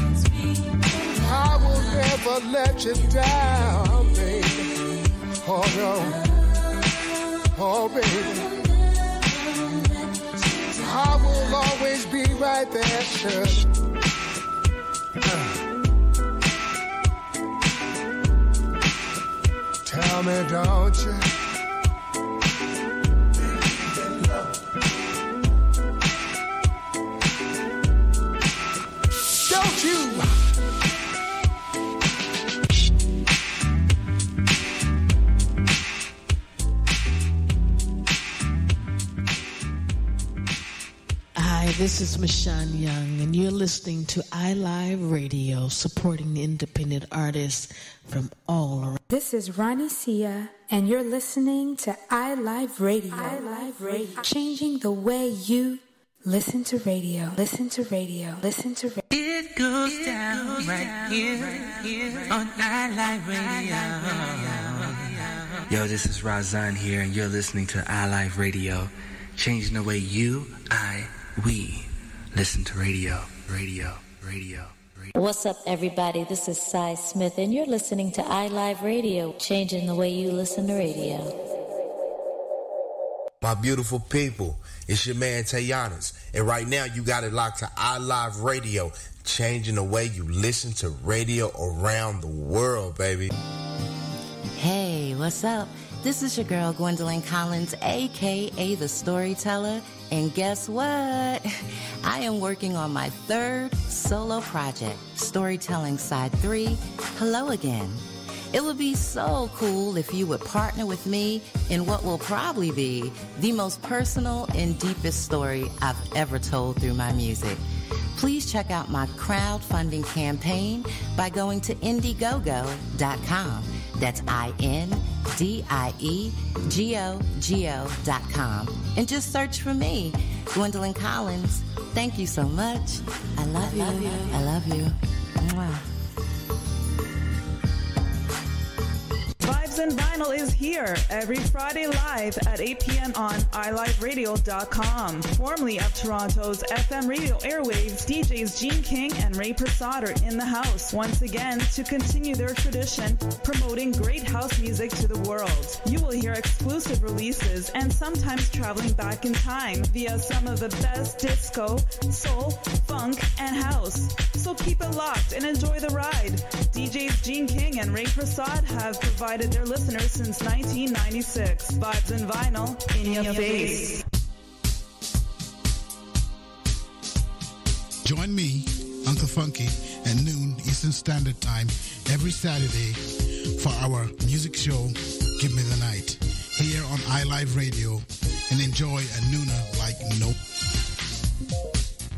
I will never let you down, baby. Oh no, oh baby. I will always be right there, sure. Tell me, don't you? Don't you? Hi, this is Michonne Young, and you're listening to iLive Radio, supporting independent artists from all around. This is Ronnie Sia, and you're listening to iLive Radio. iLive Radio, changing the way you listen to radio. Listen to radio. Listen to radio. It goes down right here on iLive Radio. Yo, this is Razan here, and you're listening to iLive Radio, changing the way you, I, we listen to radio, radio, radio. What's up, everybody? This is Cy Smith, and you're listening to iLive Radio, changing the way you listen to radio. My beautiful people, it's your man Tayanas, and right now you got it locked to iLive Radio, changing the way you listen to radio around the world, baby. Hey, what's up? This is your girl Gwendolyn Collins, aka The Storyteller, and guess what? I am working on my third solo project, Storytelling Side three, Hello Again. It would be so cool if you would partner with me in what will probably be the most personal and deepest story I've ever told through my music. Please check out my crowdfunding campaign by going to indiegogo dot com. That's I N D I E G O G O dot com. And just search for me, Gwendolyn Collins. Thank you so much. I love, I love you. you. I love you. Mwah. Vibes and Vinyl is here every Friday live at eight p.m. on i live radio dot com. Formerly of Toronto's F M radio airwaves, D Js Gene King and Ray Prasad are in the house once again to continue their tradition, promoting great house music to the world. You will hear exclusive releases and sometimes traveling back in time via some of the best disco, soul, funk, and house. So keep it locked and enjoy the ride. D Js Gene King and Ray Prasad have provided their listeners since nineteen ninety-six. Vibes and Vinyl in your face. Join me, Uncle Funky, at noon Eastern Standard Time every Saturday for our music show, Give Me the Night, here on iLive Radio, and enjoy a nooner like no.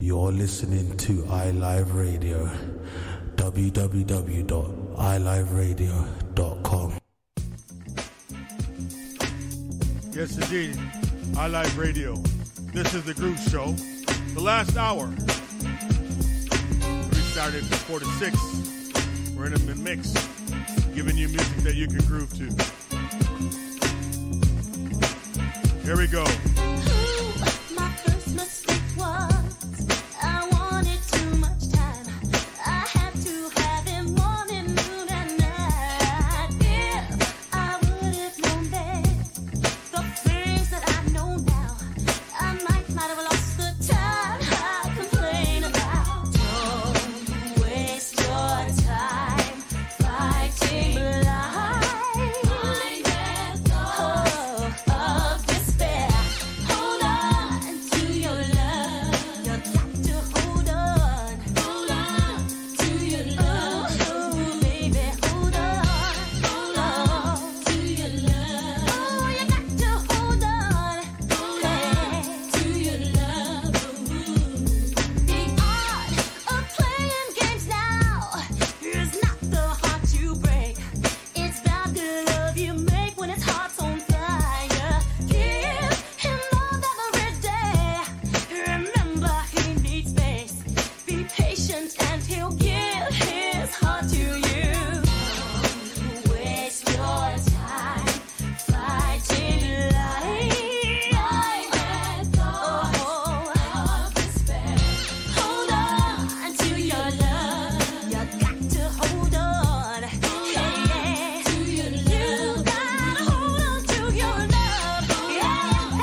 You're listening to iLive Radio. w w w dot i live radio dot com. Yes, indeed. iLive Radio. This is the Groove Show. The last hour. We started from four to six. We're in a mix, giving you music that you can groove to. Here we go. My first mistake was I wanted too much time. I had to have him morning, noon, and night. If I would have known then the things that I know now, I might might have lost the time I complain about. Don't waste your time fighting blind. Oh, of despair. Hold on to your love. You got to hold on. Hold on to your love. Oh, baby, hold on. Hold on to your love. Oh, you got to hold on. Hey, to your love. The art of playing games now is not the heart you break. It's about the love you make when his heart's on fire. Give him love every day. Remember, he needs space. Be patient and he'll give his heart to you. Don't waste your time fighting life. Oh, of despair. Hold on to your love. You got to hold on. Hey, to your love. You gotta hold on to your love. Yeah,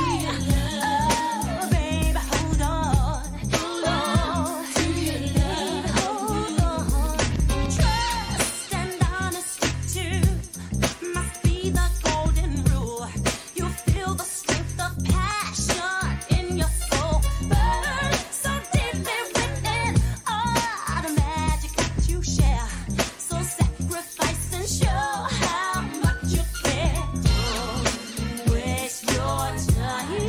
oh, baby, hold on. Hold on to your love. Hold on. Trust and honesty too must be the golden rule. You feel the strength of passion in your soul. Burn so deeply within. Oh, the magic that you share. So sacrifice and show how much you care. Don't waste your time.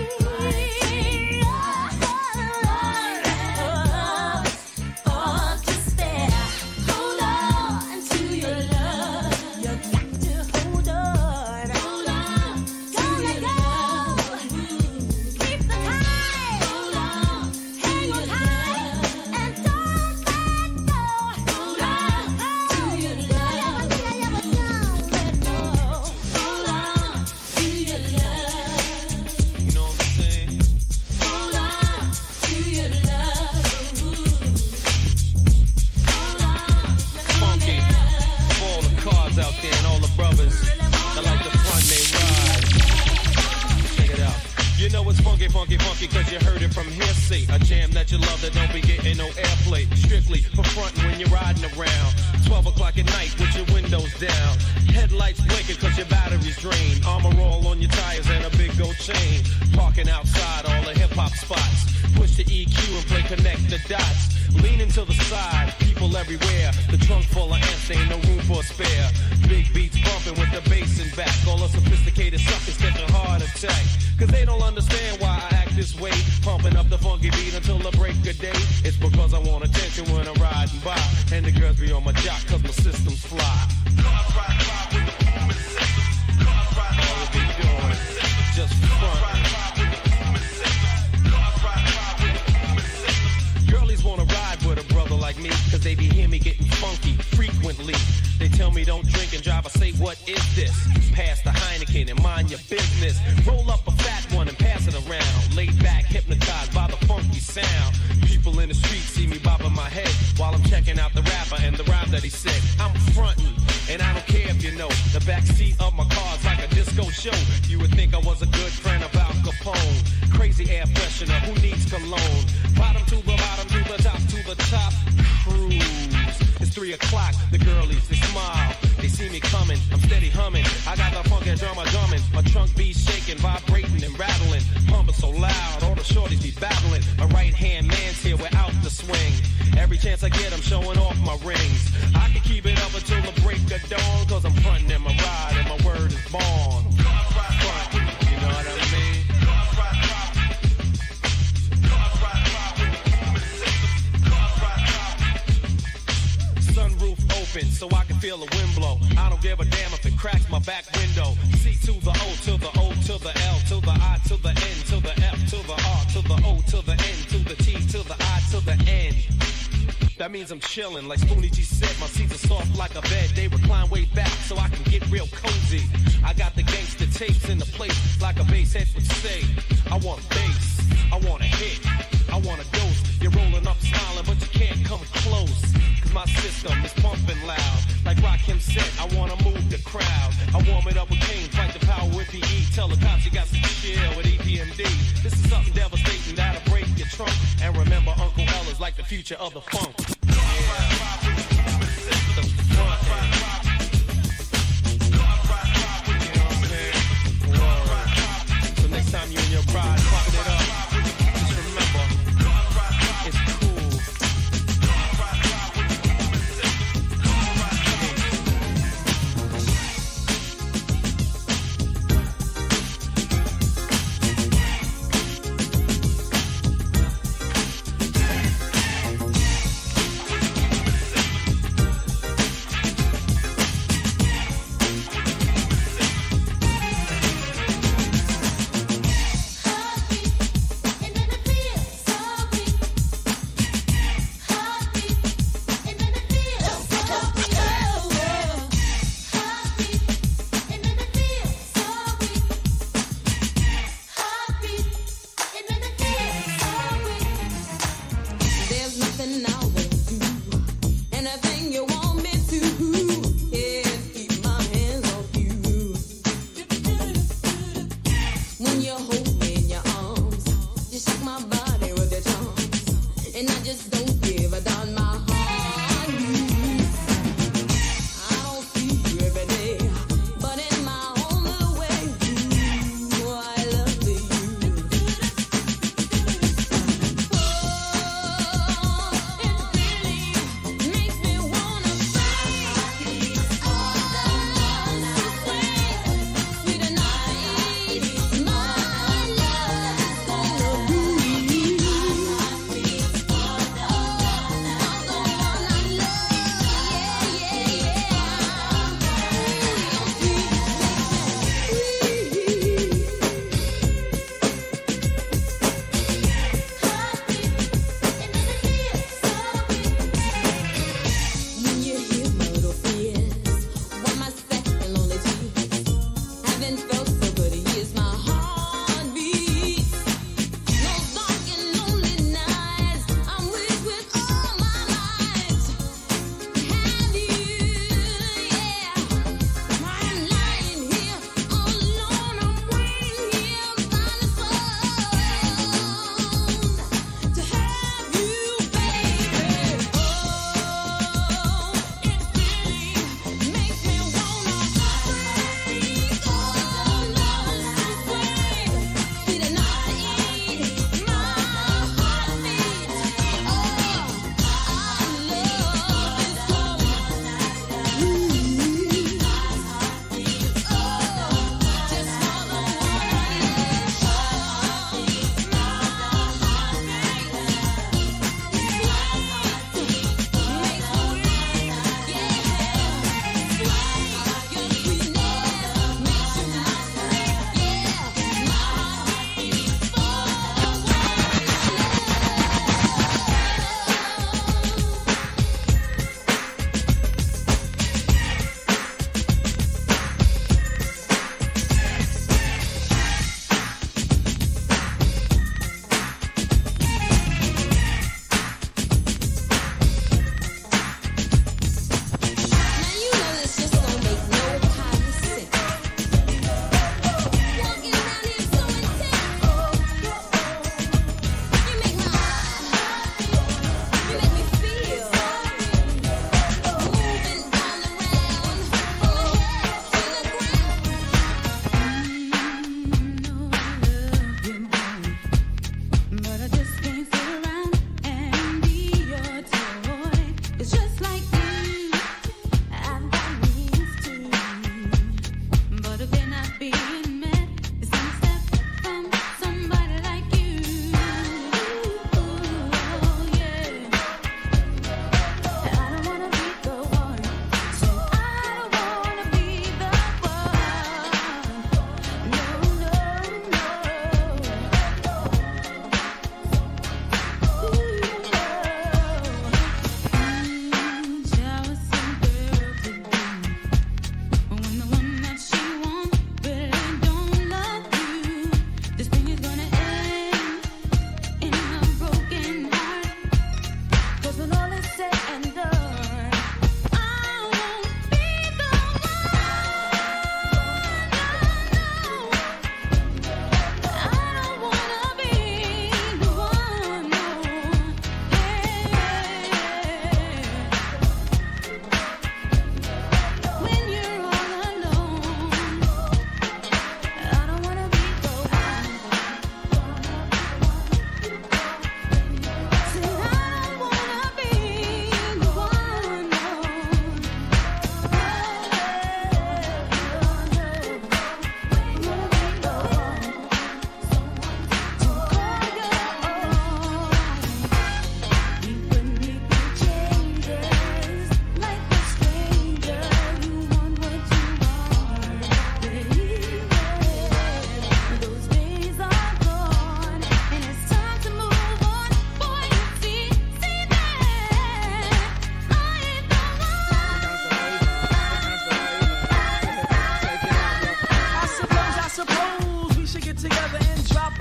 Of despair. Hold on to your love. You got to hold on. Hold on. Don't let go. Keep the time. Hold on. Hang on tight and don't let go. Hold on to your love. Don't let go. Hold on to your love. You know what I'm saying? Hold on to your love. Funky. For all the cars out there and all the brothers that like to front they ride. Check it out. You know it's funky, funky, funky, cause you heard it from hearsay. A jam that you love that don't be getting no airplay. Strictly for frontin' when you're riding around. twelve o'clock at night with your windows down. Headlights blinking cause your battery's drained. Armor all on your tires and a big gold chain. Parking outside all the hip hop spots. Push the E Q and play connect the dots. Leaning to the side, people everywhere. The trunk full of amps, ain't no room for a spare. Big beats bumping with the bass in back. All the sophisticated suckers get a heart attack. Cause they don't understand why I act this way. Pumping up the funky beat until the break of day. It's because I want attention when I'm riding by. And the girls be on my jock cause my system's fly. Cars ride by with the movement system. Cars ride by with the movement system. Just front. Girlies wanna ride with a brother like me, cause they be hear me getting funky frequently. They tell me don't drink and drive, I say what is this? Pass the Heineken and mind your business. Roll up a fat one and pass it around. Laid back, hypnotized by the funky sound. People in the street see me bobbing my head while I'm checking out the rapper and the rhyme that he said. I'm frontin', and I don't care if you know. The backseat of my car's like a disco show. You would think I was a good friend of Al Capone. Crazy air freshener, who needs cologne? Bottom to the bottom, to the top, to the top. Cruise. It's three o'clock, the girlies, they smile. They see me coming, I'm steady humming. I got the funk and drama drumming. My trunk be shaking, vibrating and rattling. Pumping so loud, all the shorties be battling. My right hand man's here without the swing. Every chance I get, I'm showing off my rings. I can keep it up until the break of dawn, cause I'm frontin' in my ride and my word is born. Front, you know what I mean? that means I'm chillin'. Like Spoonie G said, my seats are soft like a bed. They recline way back so I can get real cozy. I got the gangster tapes in the place like a bass head would say. I want bass, I want a hit, I want a dose. You're rolling up smiling, but you can't come close. Cause my system is pumping loud. Like Rakim said, I wanna move the crowd. I warm it up with cane, fight the power with P E. Tell the cops you got some chill with E P M D. This is something devastating that'll break your trunk. And remember, Uncle L is like the future of the funk. So next time you and your bride popping it up, just remember, it's cool.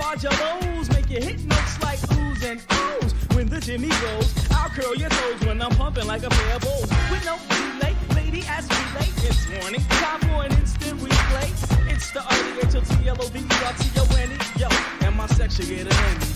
large O's make you hit notes like oohs and oohs. When the Jimmy goes, I'll curl your toes when I'm pumping like a pair of bowls. With no delay, lady, as we late, it's morning. Time for an instant replay. It's the R D H O T L O V E R T O N E, yo, and my section get an Emmy.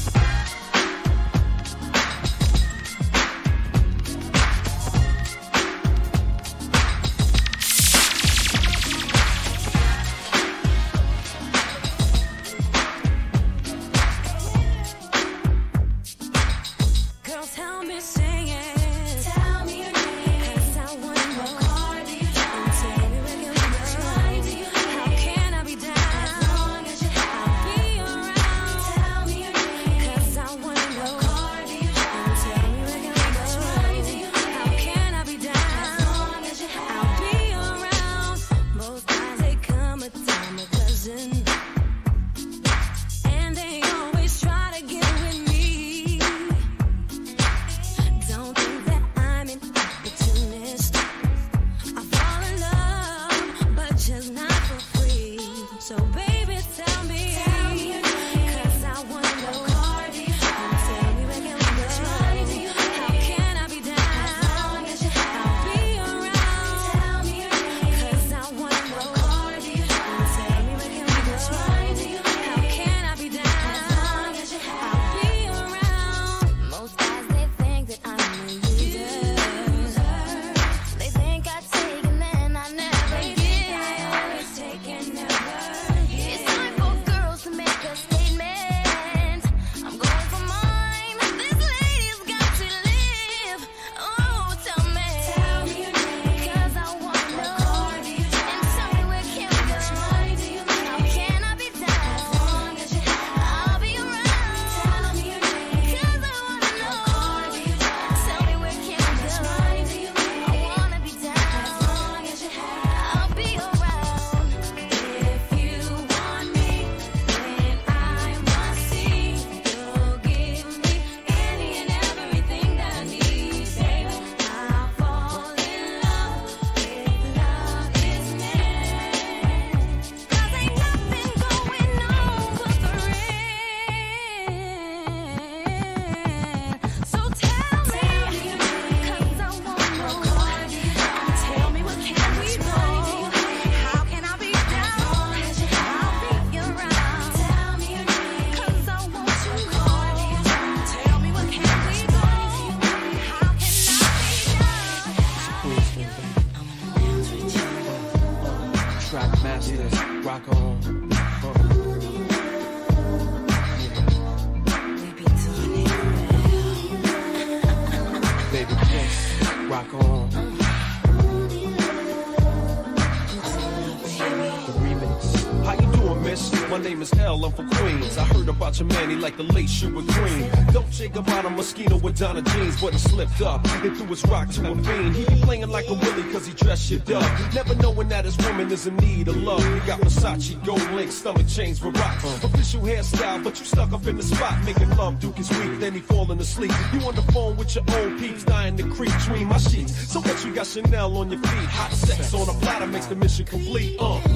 Like the late sugar cream. Dolce Gabbana mosquito with Donna jeans, but he slipped up and threw his rock to a fiend. He be playing like a willy cause he dressed shit up, never knowing that his woman is in need of love. He got Versace, gold link, stomach chains for rock. Official hairstyle, but you stuck up in the spot, making love, Duke is weak, then he falling asleep. You on the phone with your old peeps, dying to creep between my sheets. So what you got Chanel on your feet? Hot sex on a platter makes the mission complete. Uh. I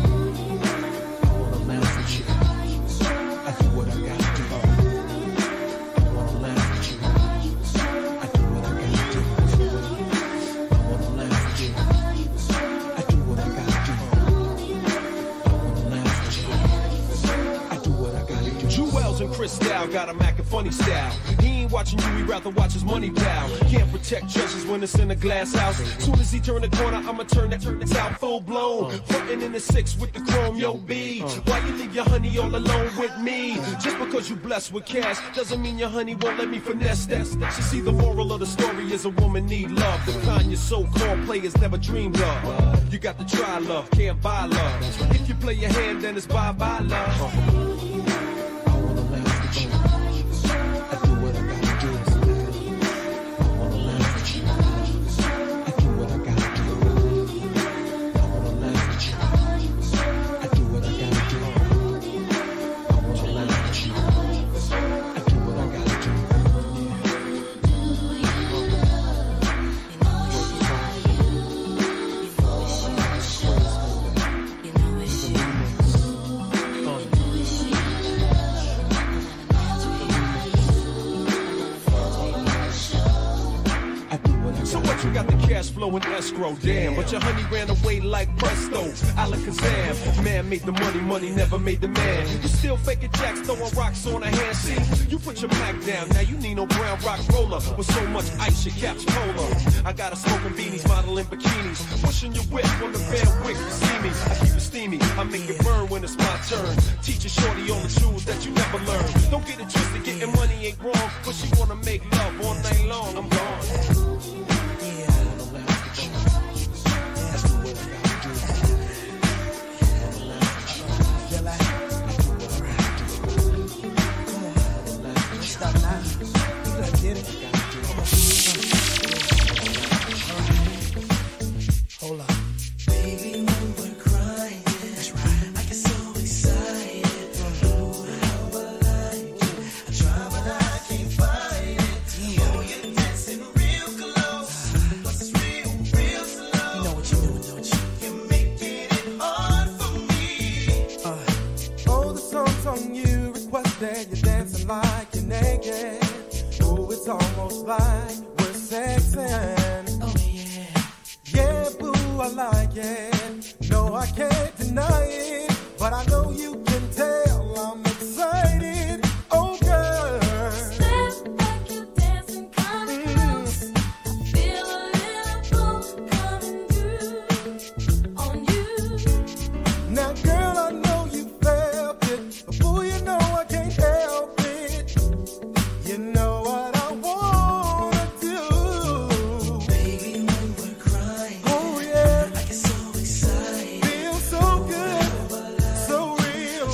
wanna laugh with you. I do what I gotta do. Style, got him acting funny style. He ain't watching you, he rather watch his money pal. Can't protect treasures when it's in a glass house. Soon as he turn the corner, I'ma turn that turn it out full blown. Frontin' in the six with the chrome, yo B. Why you leave your honey all alone with me? Just because you blessed with cash doesn't mean your honey won't let me finesse that. You see, the moral of the story is a woman need love, the kind your so-called players never dreamed of. You got to try love, can't buy love. If you play your hand, then it's bye-bye love. flow in escrow, damn. But your honey ran away like presto, alakazam. Man made the money, money never made the man. You still faking jacks, throwing rocks on a hand. See, you put your Mac down, now you need no brown rock roller. With so much ice, you catch cola. I got a smoking beanies, modeling bikinis. Pushing your whip on the van wick, see me. I keep it steamy, I make it burn when it's my turn. Teach a shorty all the truths that you never learn. Don't get it twisted, getting money ain't wrong. But she wanna make love all night long, I'm gone. Hold up. Baby, we were crying. That's right. I get so excited. Oh, how I like you. I try, but I can't find it. Oh, you're dancing real close. But it's real, real slow. You know what you're doing, don't you? You're making it hard for me. Uh, oh, the song's on you. Requested you're dancing like you're naked. Oh, it's almost like we're sexing. Oh, yeah. Yeah, boo, I like it. No, I can't deny it. But I know you can tell I'm excited. Oh, girl. Step back, you're dancing kind of close. I feel a little pull coming through on you. Now, girl, I know you felt it. But, boo, you know I can't help it. You know what I wanna do. Baby, we were crying. Oh, yeah. I get so excited. Feel so good. So real.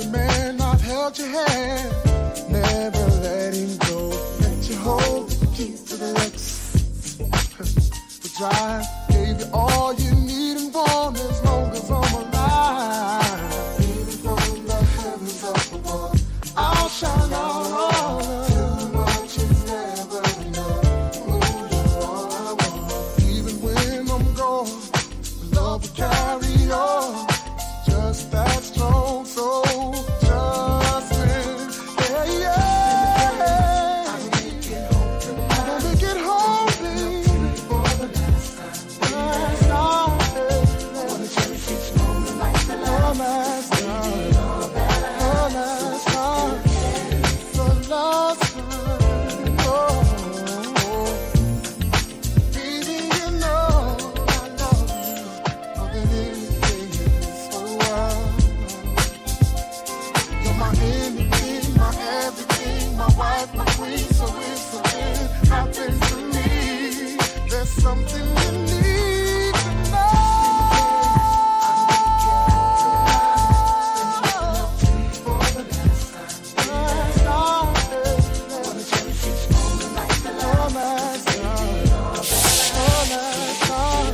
your man, I've held your hand. Never let him go. Let you hold the keys to the Lexus. The drive gave you all you need and want as long as I'm alive. Even from the heavens up above, I'll shine out all of you. What you never know. Ooh, you're all I want. Even when I'm gone, love will carry on. Just that strong soul. Just in, yeah, yeah. I'll make it home tonight. I'll make it home, baby. For the last time. Last time. Wanna cherish each moment like the last time. All that I have. Last time. The last time. Oh, oh. Baby, you know I love you more than anything in this whole world. You're my anything, my everything, my wife, my queen. So if something happens to me, there's something you need to know. For the last time, last time, wanna cherish each moment like the last time. Oh, last time,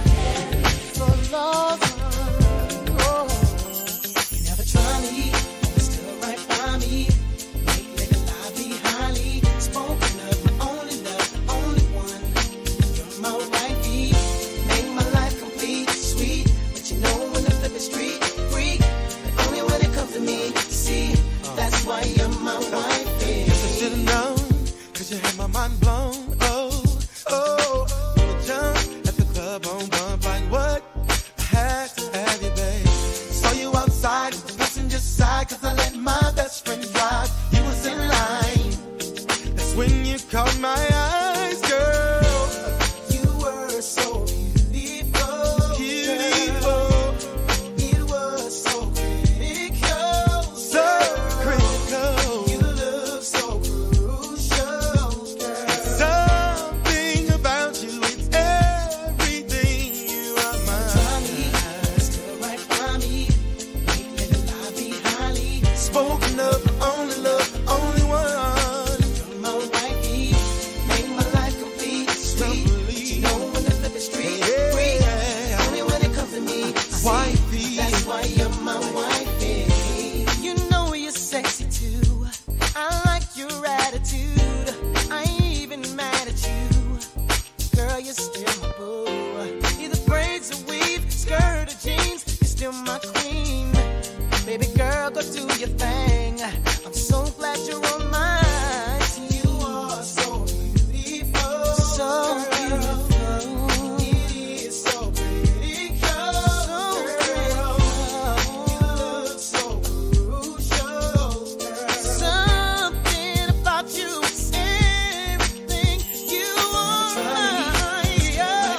the last time. Oh. You never try me, but still right by me. Make nigga lie behind spoken of, my only love, the only one. You're my wifey, make my life complete, sweet. But you know when the flip is street freak, but only when it comes to me. See, that's why you're my wifey. Guess I should've known, cause you had my mind blown. Oh, oh, you were jump at the club on bump like what? I had to have you, babe. Saw you outside, the passenger side, cause I let my best friend drive. You was in line. That's when you caught my eyes, girl. You were so beautiful. Beautiful. It was so critical. So critical. You look so crucial, girl. Something about you, it's everything. You are mine. Still right by me. Make nigga lie behind me. Spoken of, the only love, the only one. You're my wifey. Make my life complete, sweet. But you know when the flip is street free. Only when it comes to me. See, Wifey. that's why you're my wifey. You know you're sexy too. I like your attitude. I ain't even mad at you. Girl, you're still my boo. Either braids or weave, skirt or jeans, you're still my queen. Baby girl, go do your thing. I'm so glad you're on my team. You are so beautiful. So beautiful. It is so critical. So critical. You look so crucial, girl. Something about you is everything. You are mine.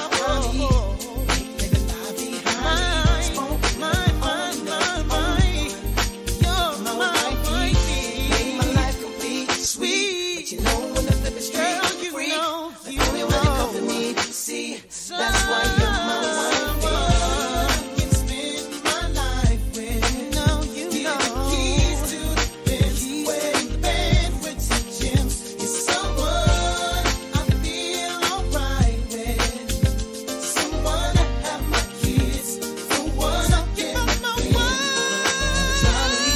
Oh, nigga lie behind. Mine, mine, mine, mine. You're my wifey. Make my life complete, sweet. But you know when the flip is straight, girl, you freak. Know, you only when it comes to me. See, that's why you're my wifey. I can spend my life with you. Know you know the keys to the Benz, wearing the band with some gems. You're someone I feel alright with. Someone to have my kids. For one I can be. Charlie,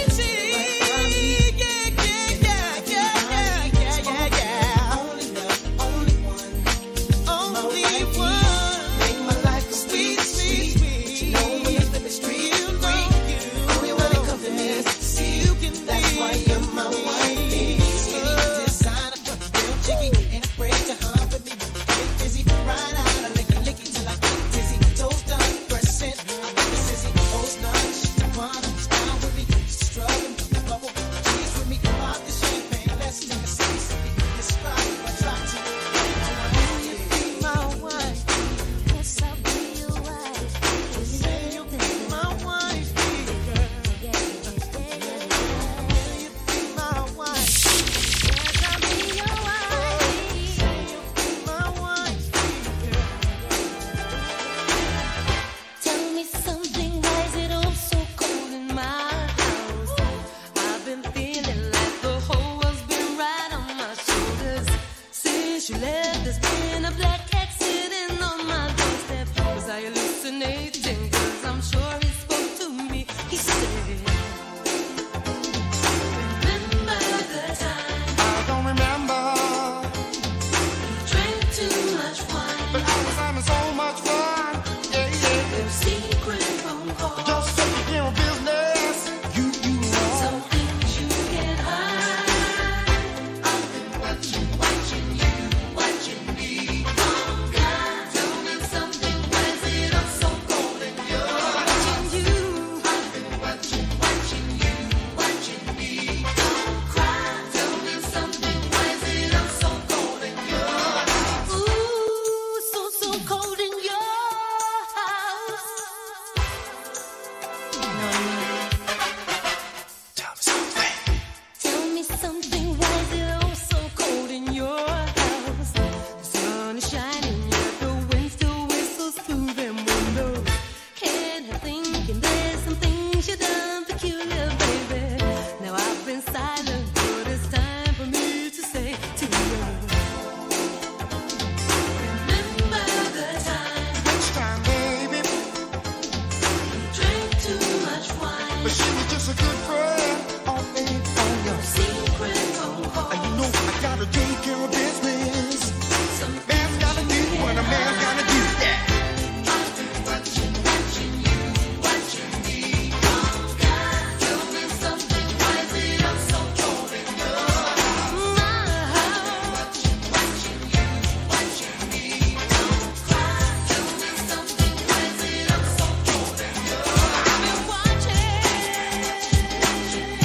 yeah, yeah, yeah, yeah, yeah, yeah, yeah. Only love, only one. Only one. Make my life complete, sweet, sweet. But you know when the flip is street free. Only when it comes to me. See, that's why you're my wifey. Skinny designer, real jiggy, ain't afraid to hunt with me. Get busy, ride out, I lick it, lick it till I get dizzy. Toes done, fresh scent, I like the sissy. Toes done, the one, style with me. Struggling, the bubble, cheese with me. Pop the champagne, let's take a sip. This ride, I try to. Will you be my wife? Yes, I'll be your wife. Say you'll be my wife, girl. Will you be my wife? Yes, I'll be your wife. She left, there's been a black cat sitting on my doorstep. Was I hallucinating? Cause I'm sure he spoke to me. He said, remember the time I don't remember, we drank too much wine, but I was having so much fun. Yeah, yeah. Them secret phone calls, Just taking care of business. You, you know. some things you can't hide. I've been watching, watching you, watching me. Oh God, tell me something. Why is it I'm so cold and you're watching you? I've been watching, watching you, watching me. Don't cry, tell me something. Why is it I'm so cold and you're ooh, so so cold in your house. Tell me something, why is it oh so cold in your house? The sun is shining, yet the wind still whistles through them windows. Can't help thinking there's some things you done peculiar, baby. Now I've been silent, but it's time for me to say to you. Remember the time Which time, baby? we drank too much wine. But she was just a good friend. Oh, baby, oh, no. Secret phone call. And you know I gotta take care of business. Some Man's gotta do what a man's gotta do. Yeah. I've been watching, watching you, watching me. Oh God, tell me something. Why is it I'm so cold in your house? Watching, watching you, watching me. Don't cry, tell me something. Why is it I'm so cold in your house? I've been watching, watching me.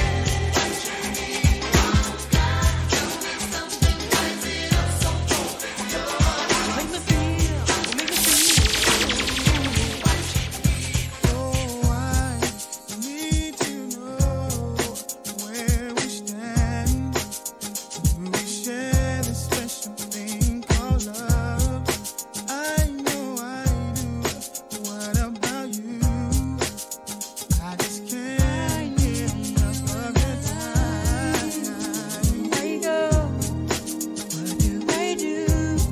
Oh God, tell me something. Why is it I'm so cold in your house? Make me feel, make me feel. Oh, I need to know where we stand. Do we share this special thing called love? I know I do. What about you? I just can't get enough of your time. Where you go? What do I do?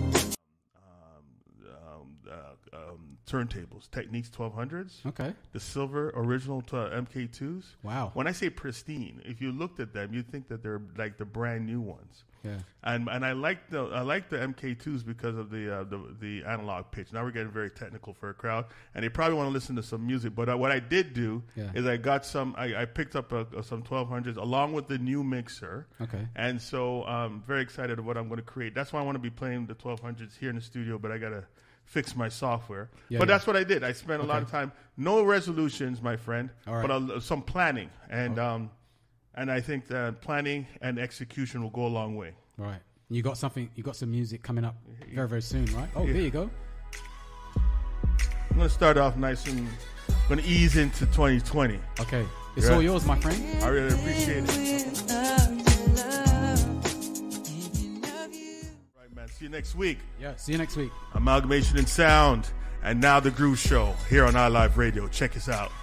um, uh, um, turntables, Techniques twelve hundreds. Okay. The silver original to M K twos. Wow. When I say pristine, if you looked at them, you'd think that they're like the brand new ones. Yeah. And and I like the I like the M K twos because of the uh, the the analog pitch. Now we're getting very technical for a crowd, and they probably want to listen to some music. But uh, what I did do Yeah. is I got some. I, I picked up a, a, some twelve hundreds along with the new mixer. Okay. And so I'm very excited of what I'm going to create. That's why I want to be playing the twelve hundreds here in the studio, but I got to fix my software. Yeah, but yeah. that's what I did. I spent a lot Okay. of time, no resolutions, my friend, All right. but a, some planning. And um, and I think that planning and execution will go a long way. Right. You got something. You got some music coming up very very soon, right? Oh, there you go. I'm going to start off nice and going to ease into twenty twenty. Okay. It's Yeah. all yours, my friend. I really appreciate it. Right, man. See you next week. Yeah. See you next week. Amalgamation and Sound. And now the Groove Show here on iLive Radio. Check us out.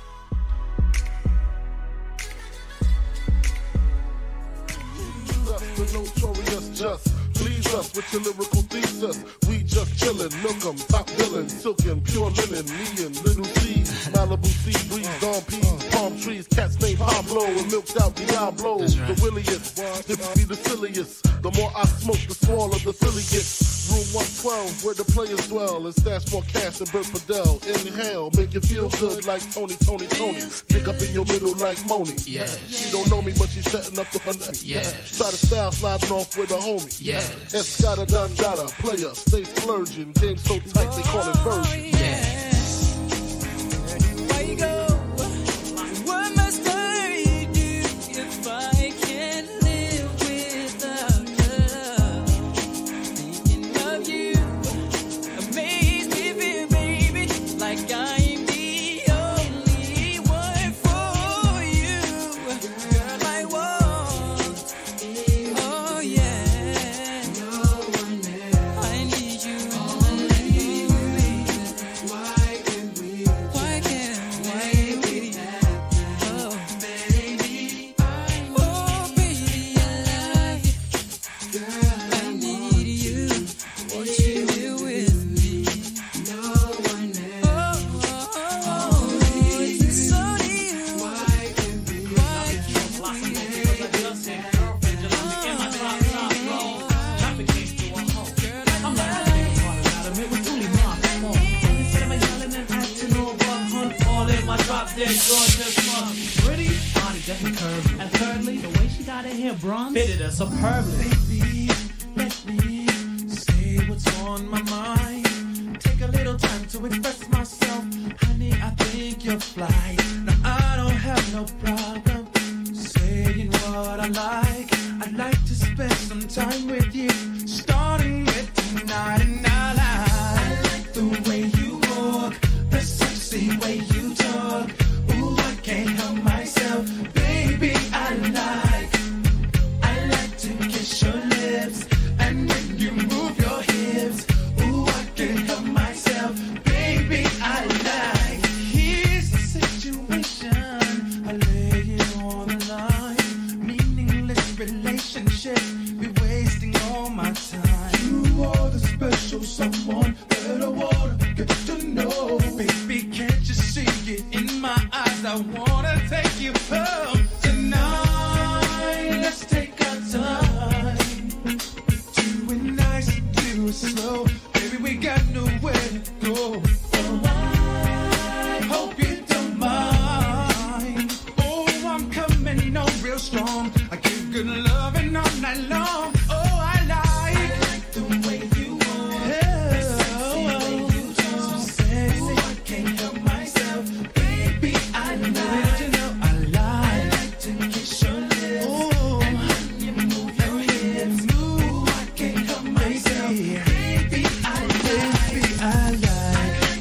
The notorious just please us with your lyrical thesis. We just chillin', milk 'em, top billin', silkin', pure linen, me and little C, Malibu sea breeze, dawn peas, palm trees, cats named Pablo, and milked out Diablo, the williest, hips be the silliest. The more I smoke, the smaller the silly gets. Room one twelve, where the players dwell, and stash more cash than Bert Fidel. Inhale, make you feel good like Tony, Tony, Tony. Pick up in your middle like Moni. Yes. She don't know me, but she's setting up the hundred. Yes. Try to style sliding off with a homie. Yes. Escada Dandada, player, stay splurging. Game so tight they call it version. Where you go? What must I do if I can't live without your love? Thinking of you amaze me, feel, baby, like I'm the only one for you. Girl, I want, oh yeah, I need you, I need you, baby. dead gorgeous mom. Pretty, body doesn't curve. And thirdly, the way she got her hair bronze fitted her superbly. Baby, let me say what's on my mind. Take a little time to express myself. Honey, I think you're fly. Now I don't have no problem saying what I like. I'd like to spend some time with you, starting with tonight. And I like, I like the way you walk, the sexy way you talk. Ooh, I can't help myself, baby. I like, I like to kiss your lips, and when you move your hips, ooh, I can't help myself, baby. I like. Here's the situation, I lay it on the line. Meaningless relationship, be wasting all my time. You are the special someone that I wanna get to know. Baby, can't you see it in my eyes? I wanna take you home tonight. Let's take our time. Do it nice, do it slow. Baby, we got nowhere to go. Oh, I hope you don't mind. Oh, I'm coming on real strong. I give good loving all night long. Oh, I like, I like the way you walk, the sexy way you talk. So sexy, oh, I can't help myself, baby. I like, you know, I like, I like to kiss your lips, oh, and when you move your hips, ooh, I can't help myself, baby. I like, baby, I like, I like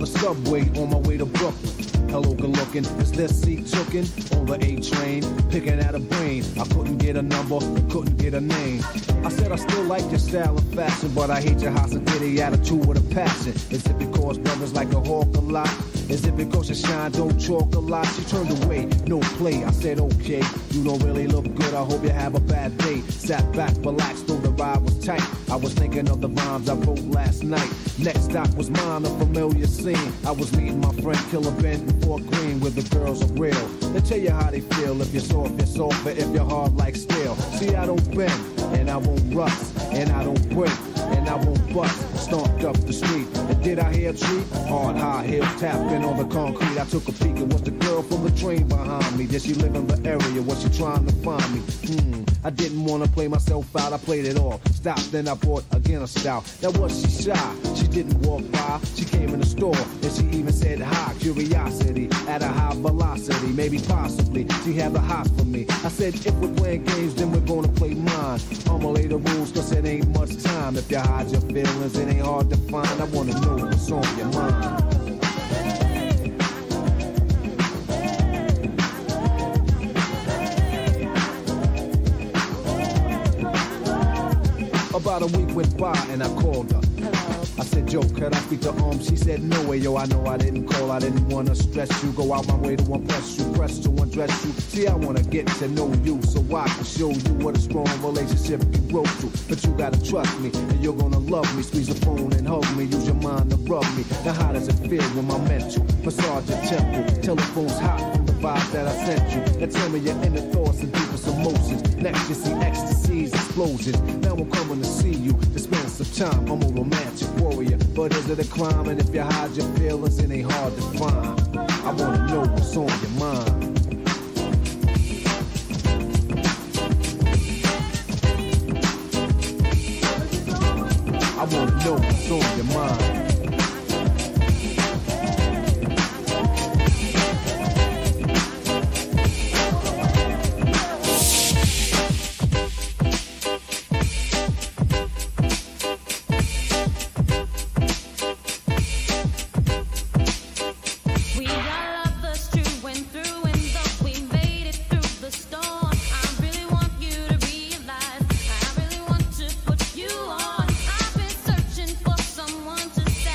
subway on my way to Brooklyn. Hello, good looking. Is this seat tookin' on the A train? Picking at a brain. I couldn't get a number, couldn't get a name. I said I still like your style and fashion, but I hate your hospitality attitude with a passion. Is it because brothers like to hawk a lot? Is it because you shine, don't talk a lot? She turned away, no play. I said, okay, you don't really look good. I hope you have a bad day. Sat back, relaxed, though the ride was tight. I was thinking of the rhymes I wrote last night. Next stop was mine, a familiar scene. I was meeting my friend Killer Ben in Fort Greene, where the girls are real. They tell you how they feel. If you're soft, you're soft, but if you're hard like steel. See, I don't bend, and I won't rust, and I don't break, and I won't bust. Stomped up the street, and did I hear a treat? Hard high heels tapping on the concrete. I took a peek and was the girl from the train behind me. Did she live in the area? Was she trying to find me? Hmm, I didn't want to play myself out. I played it off. Stopped, then I bought again a stout. Now was she shy? She didn't walk by. She came in the store, and she even said hi. Curiosity at a high velocity. Maybe possibly she had the hot for me. I said if we're playing games, then we're gonna play mine. I'ma lay the rules, cause it ain't much time. If you hide your feelings, it ain't hard to find. I wanna know what's on your mind. About a week went by and I called her. I said, Joe, could I speak to um? She said, no way, yo, I know I didn't call. I didn't want to stress you. Go out my way to impress you, press to undress you. See, I want to get to know you so I can show you what a strong relationship can grow to. But you got to trust me and you're going to love me. Squeeze the phone and hug me. Use your mind to rub me. Now, how does it feel when my mental massage your temple? Telephone's hot from the vibe that I sent you. And tell me your inner thoughts and deepest emotions. Next, you see ecstasies, explosions. Now I'm coming to see you to spend some time. I'm a romantic warrior, but is it a crime? And if you hide your feelings, it ain't hard to find. I wanna know what's on your mind. I wanna know what's on your mind. To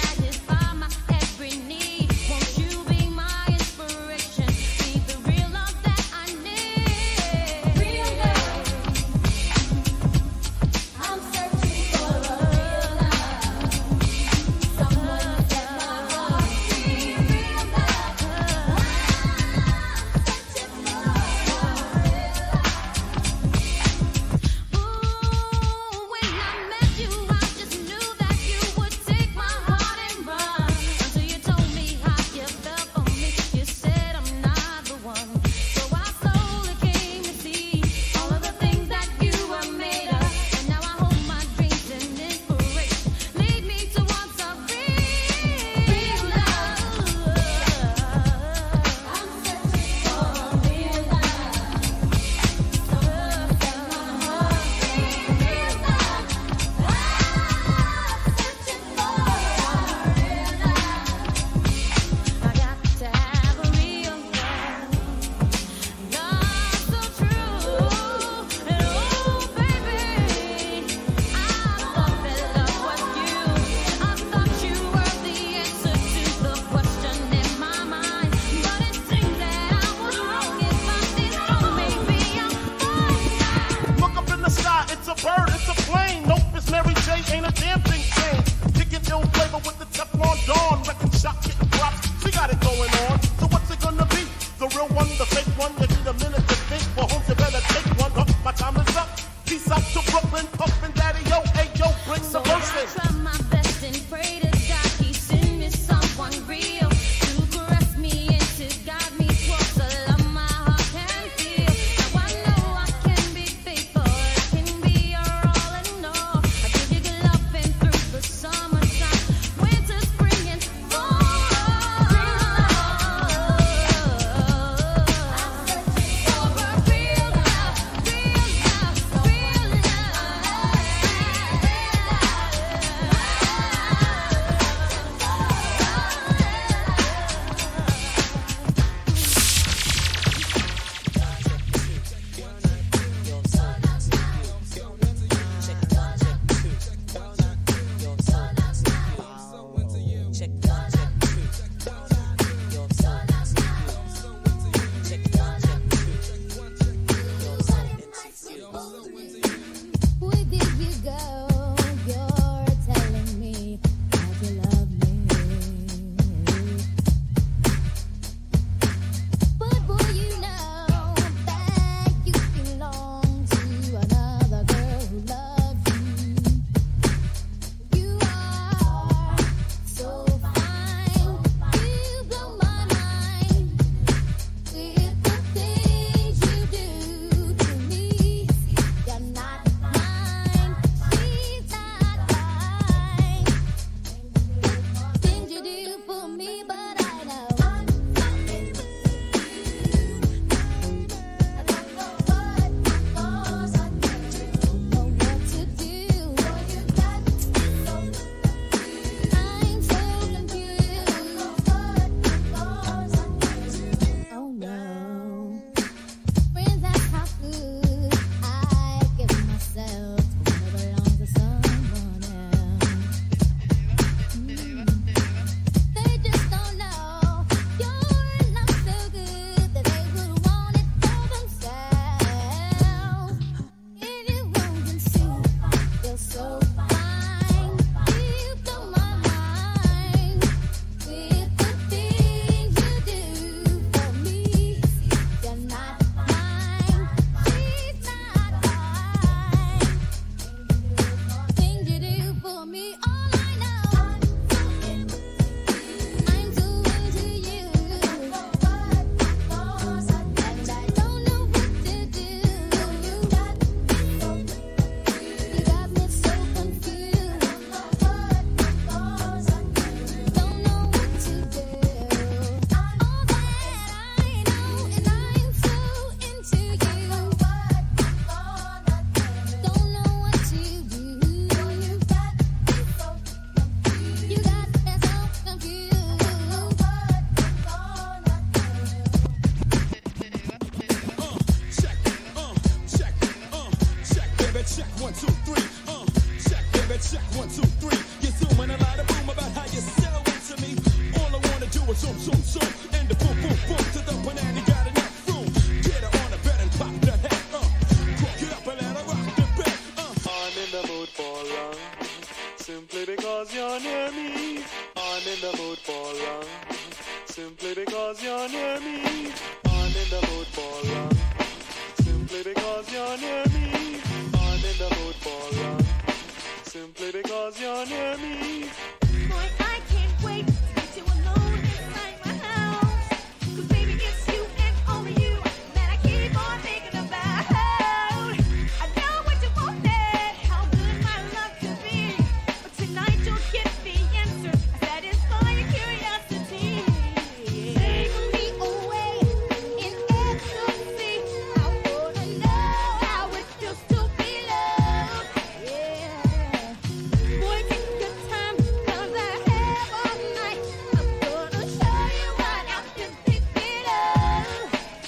check one, two, three. You zoom and a lot of boom about how you sell into me. All I wanna do is zoom, zoom, zoom. And the boom, boom, boom to the banana, got enough room. Get her on the bed and pop that head up. Cook it up and let her rock the bed. Uh. I'm in the mood for love, simply because you're near me. I'm in the mood for love, simply because you're near me. I'm in the mood for love, simply because you're near me. I'm in the mood for love, simply because you're near me. Boy, I can't wait to get you alone inside my house. 'Cause baby, it's you and only you that I keep on thinking about. I know what you wanted, how good my love could be. But tonight you'll get the answer, satisfy your curiosity. Take me away in ecstasy. I wanna know how it feels to be loved. Yeah. Boy, take your time, 'cause I have all night. I'm gonna show you what I can pick it up.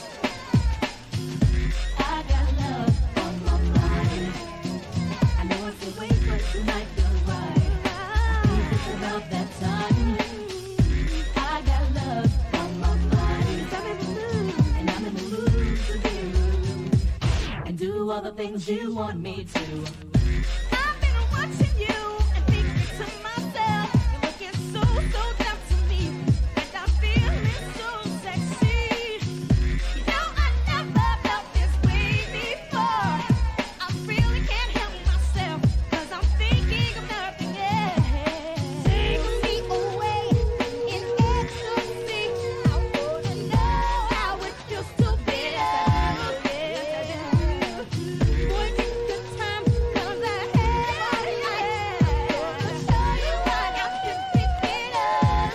I got love on my mind. I know it's a wait, but tonight feels right. It's about that time. I got love on my mind. I'm in the mood, and I'm in the mood to be rude and do all the things you want me to. I've been watching you and thinking to myself, you're looking so, so down to me, and I'm feeling so sexy. You know I never felt this way before. I really can't help myself, 'cause I'm thinking of nothing else. Take me away in ecstasy. I wanna know how it feels to be loved. Boy, take your time, 'cause I have all night. I'm gonna show you what I can pick it up.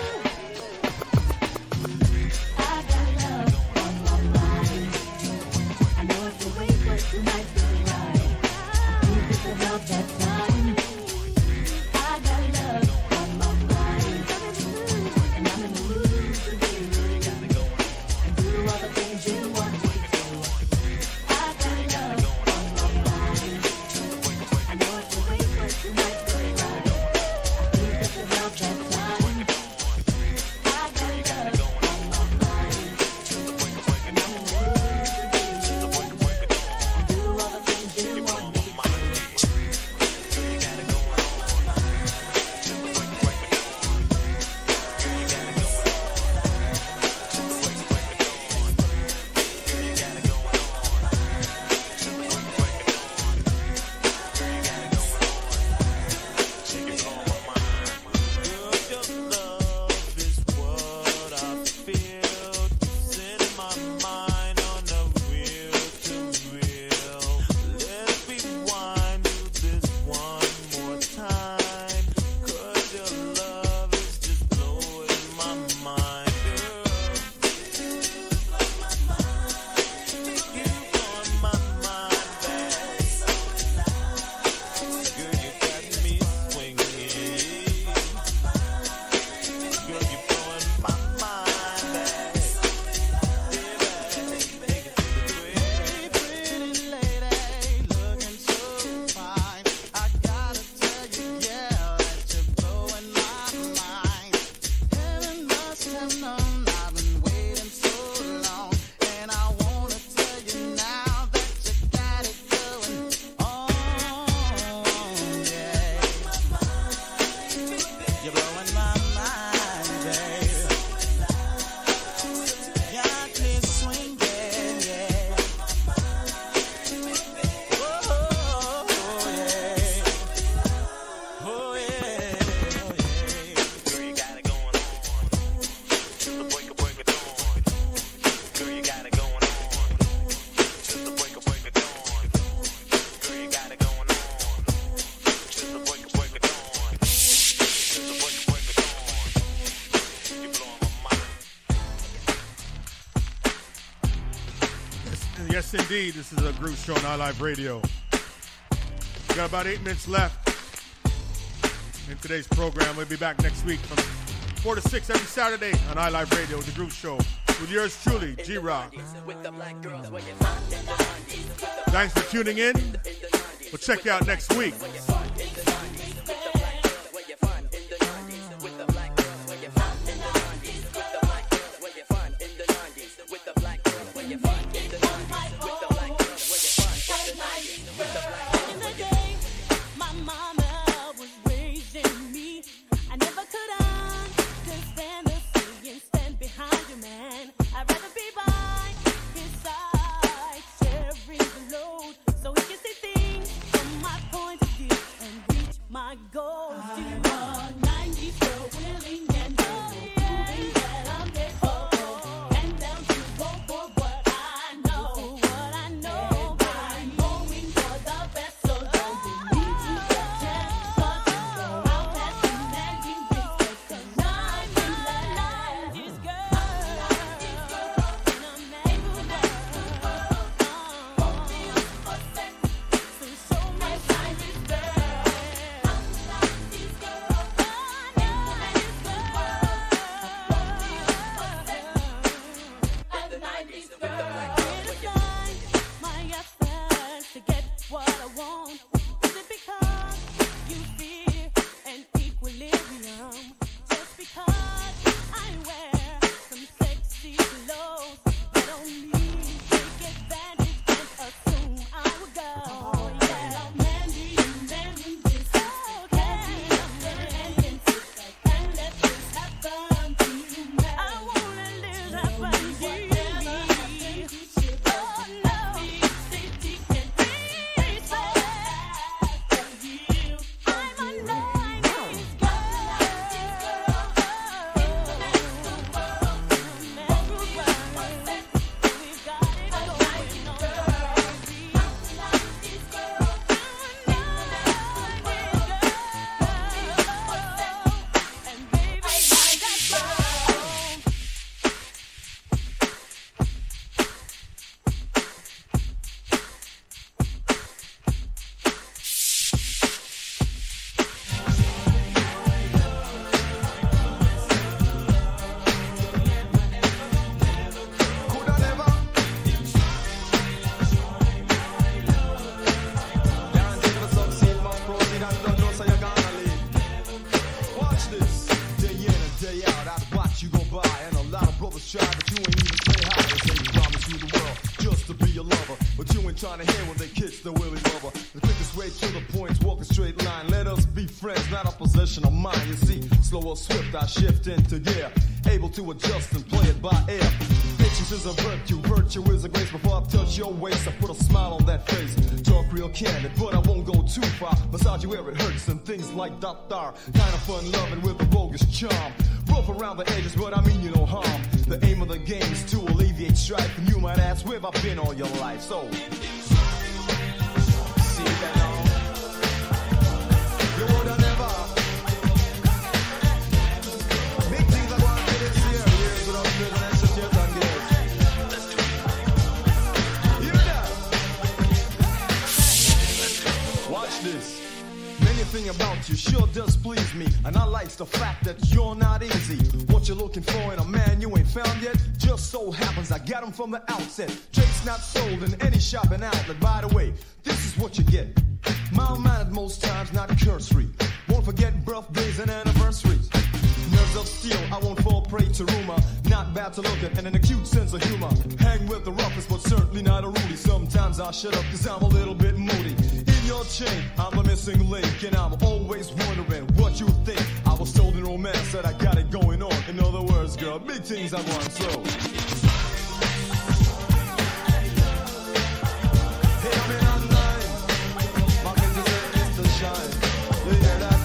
I got love on my mind. I know it's a wait, but tonight feels right. It's about that time. I got love on my mind. And I'm in the mood to be rude and do all the things you want me to. I got love on my mind. I know it's a wait, but tonight feels right. It's about that time. I got love on my mind. And I'm in the mood to be rude and do all the things you want me to. Yes, indeed. This is a Groove Show on iLive Radio. We got about eight minutes left in today's program. We'll be back next week from four to six every Saturday on iLive Radio, the Groove Show, with yours truly, G-Rock. Thanks for tuning in. We'll check you out next week. trying to hear when they kiss the willy lover. The quickest way to the point's walk a straight line. Let us be friends, not a possession of mine. You see, slow or swift, I shift into gear, able to adjust and play it by ear. Patience is a virtue, virtue is a grace. Before I touch your waist, I put a smile on that face. Talk real candid, but I won't go too far. Massage you where it hurts and things like that there. Kind of fun loving with a bogus charm. Rough around the edges, but I mean you no harm. The aim of the game is to alleviate strife. And you might ask, where have I been all your life? So, see that now? You would have never. Big things I want to this year. Years without living and shit, years and years. You know. Watch this. Anything about you sure does please me, and I like the fact that you're not easy. What you're looking for in a man you ain't found yet, just so happens I got him from the outset. Drake's not sold in any shopping outlet. By the way, this is what you get. Mild-mannered most times, not cursory. Won't forget birthdays and anniversaries. Nerves of steel, I won't fall prey to rumor. Not bad to look at and an acute sense of humor. Hang with the roughest, but certainly not a Rudy. Sometimes I shut up cause I'm a little bit moody. In your chain, I'm a missing link, and I'm always wondering what you think. I was told in romance that I got it going on. In other words, girl, big things I want, so. Hey, I'm in online. My business is to shine. You hear that?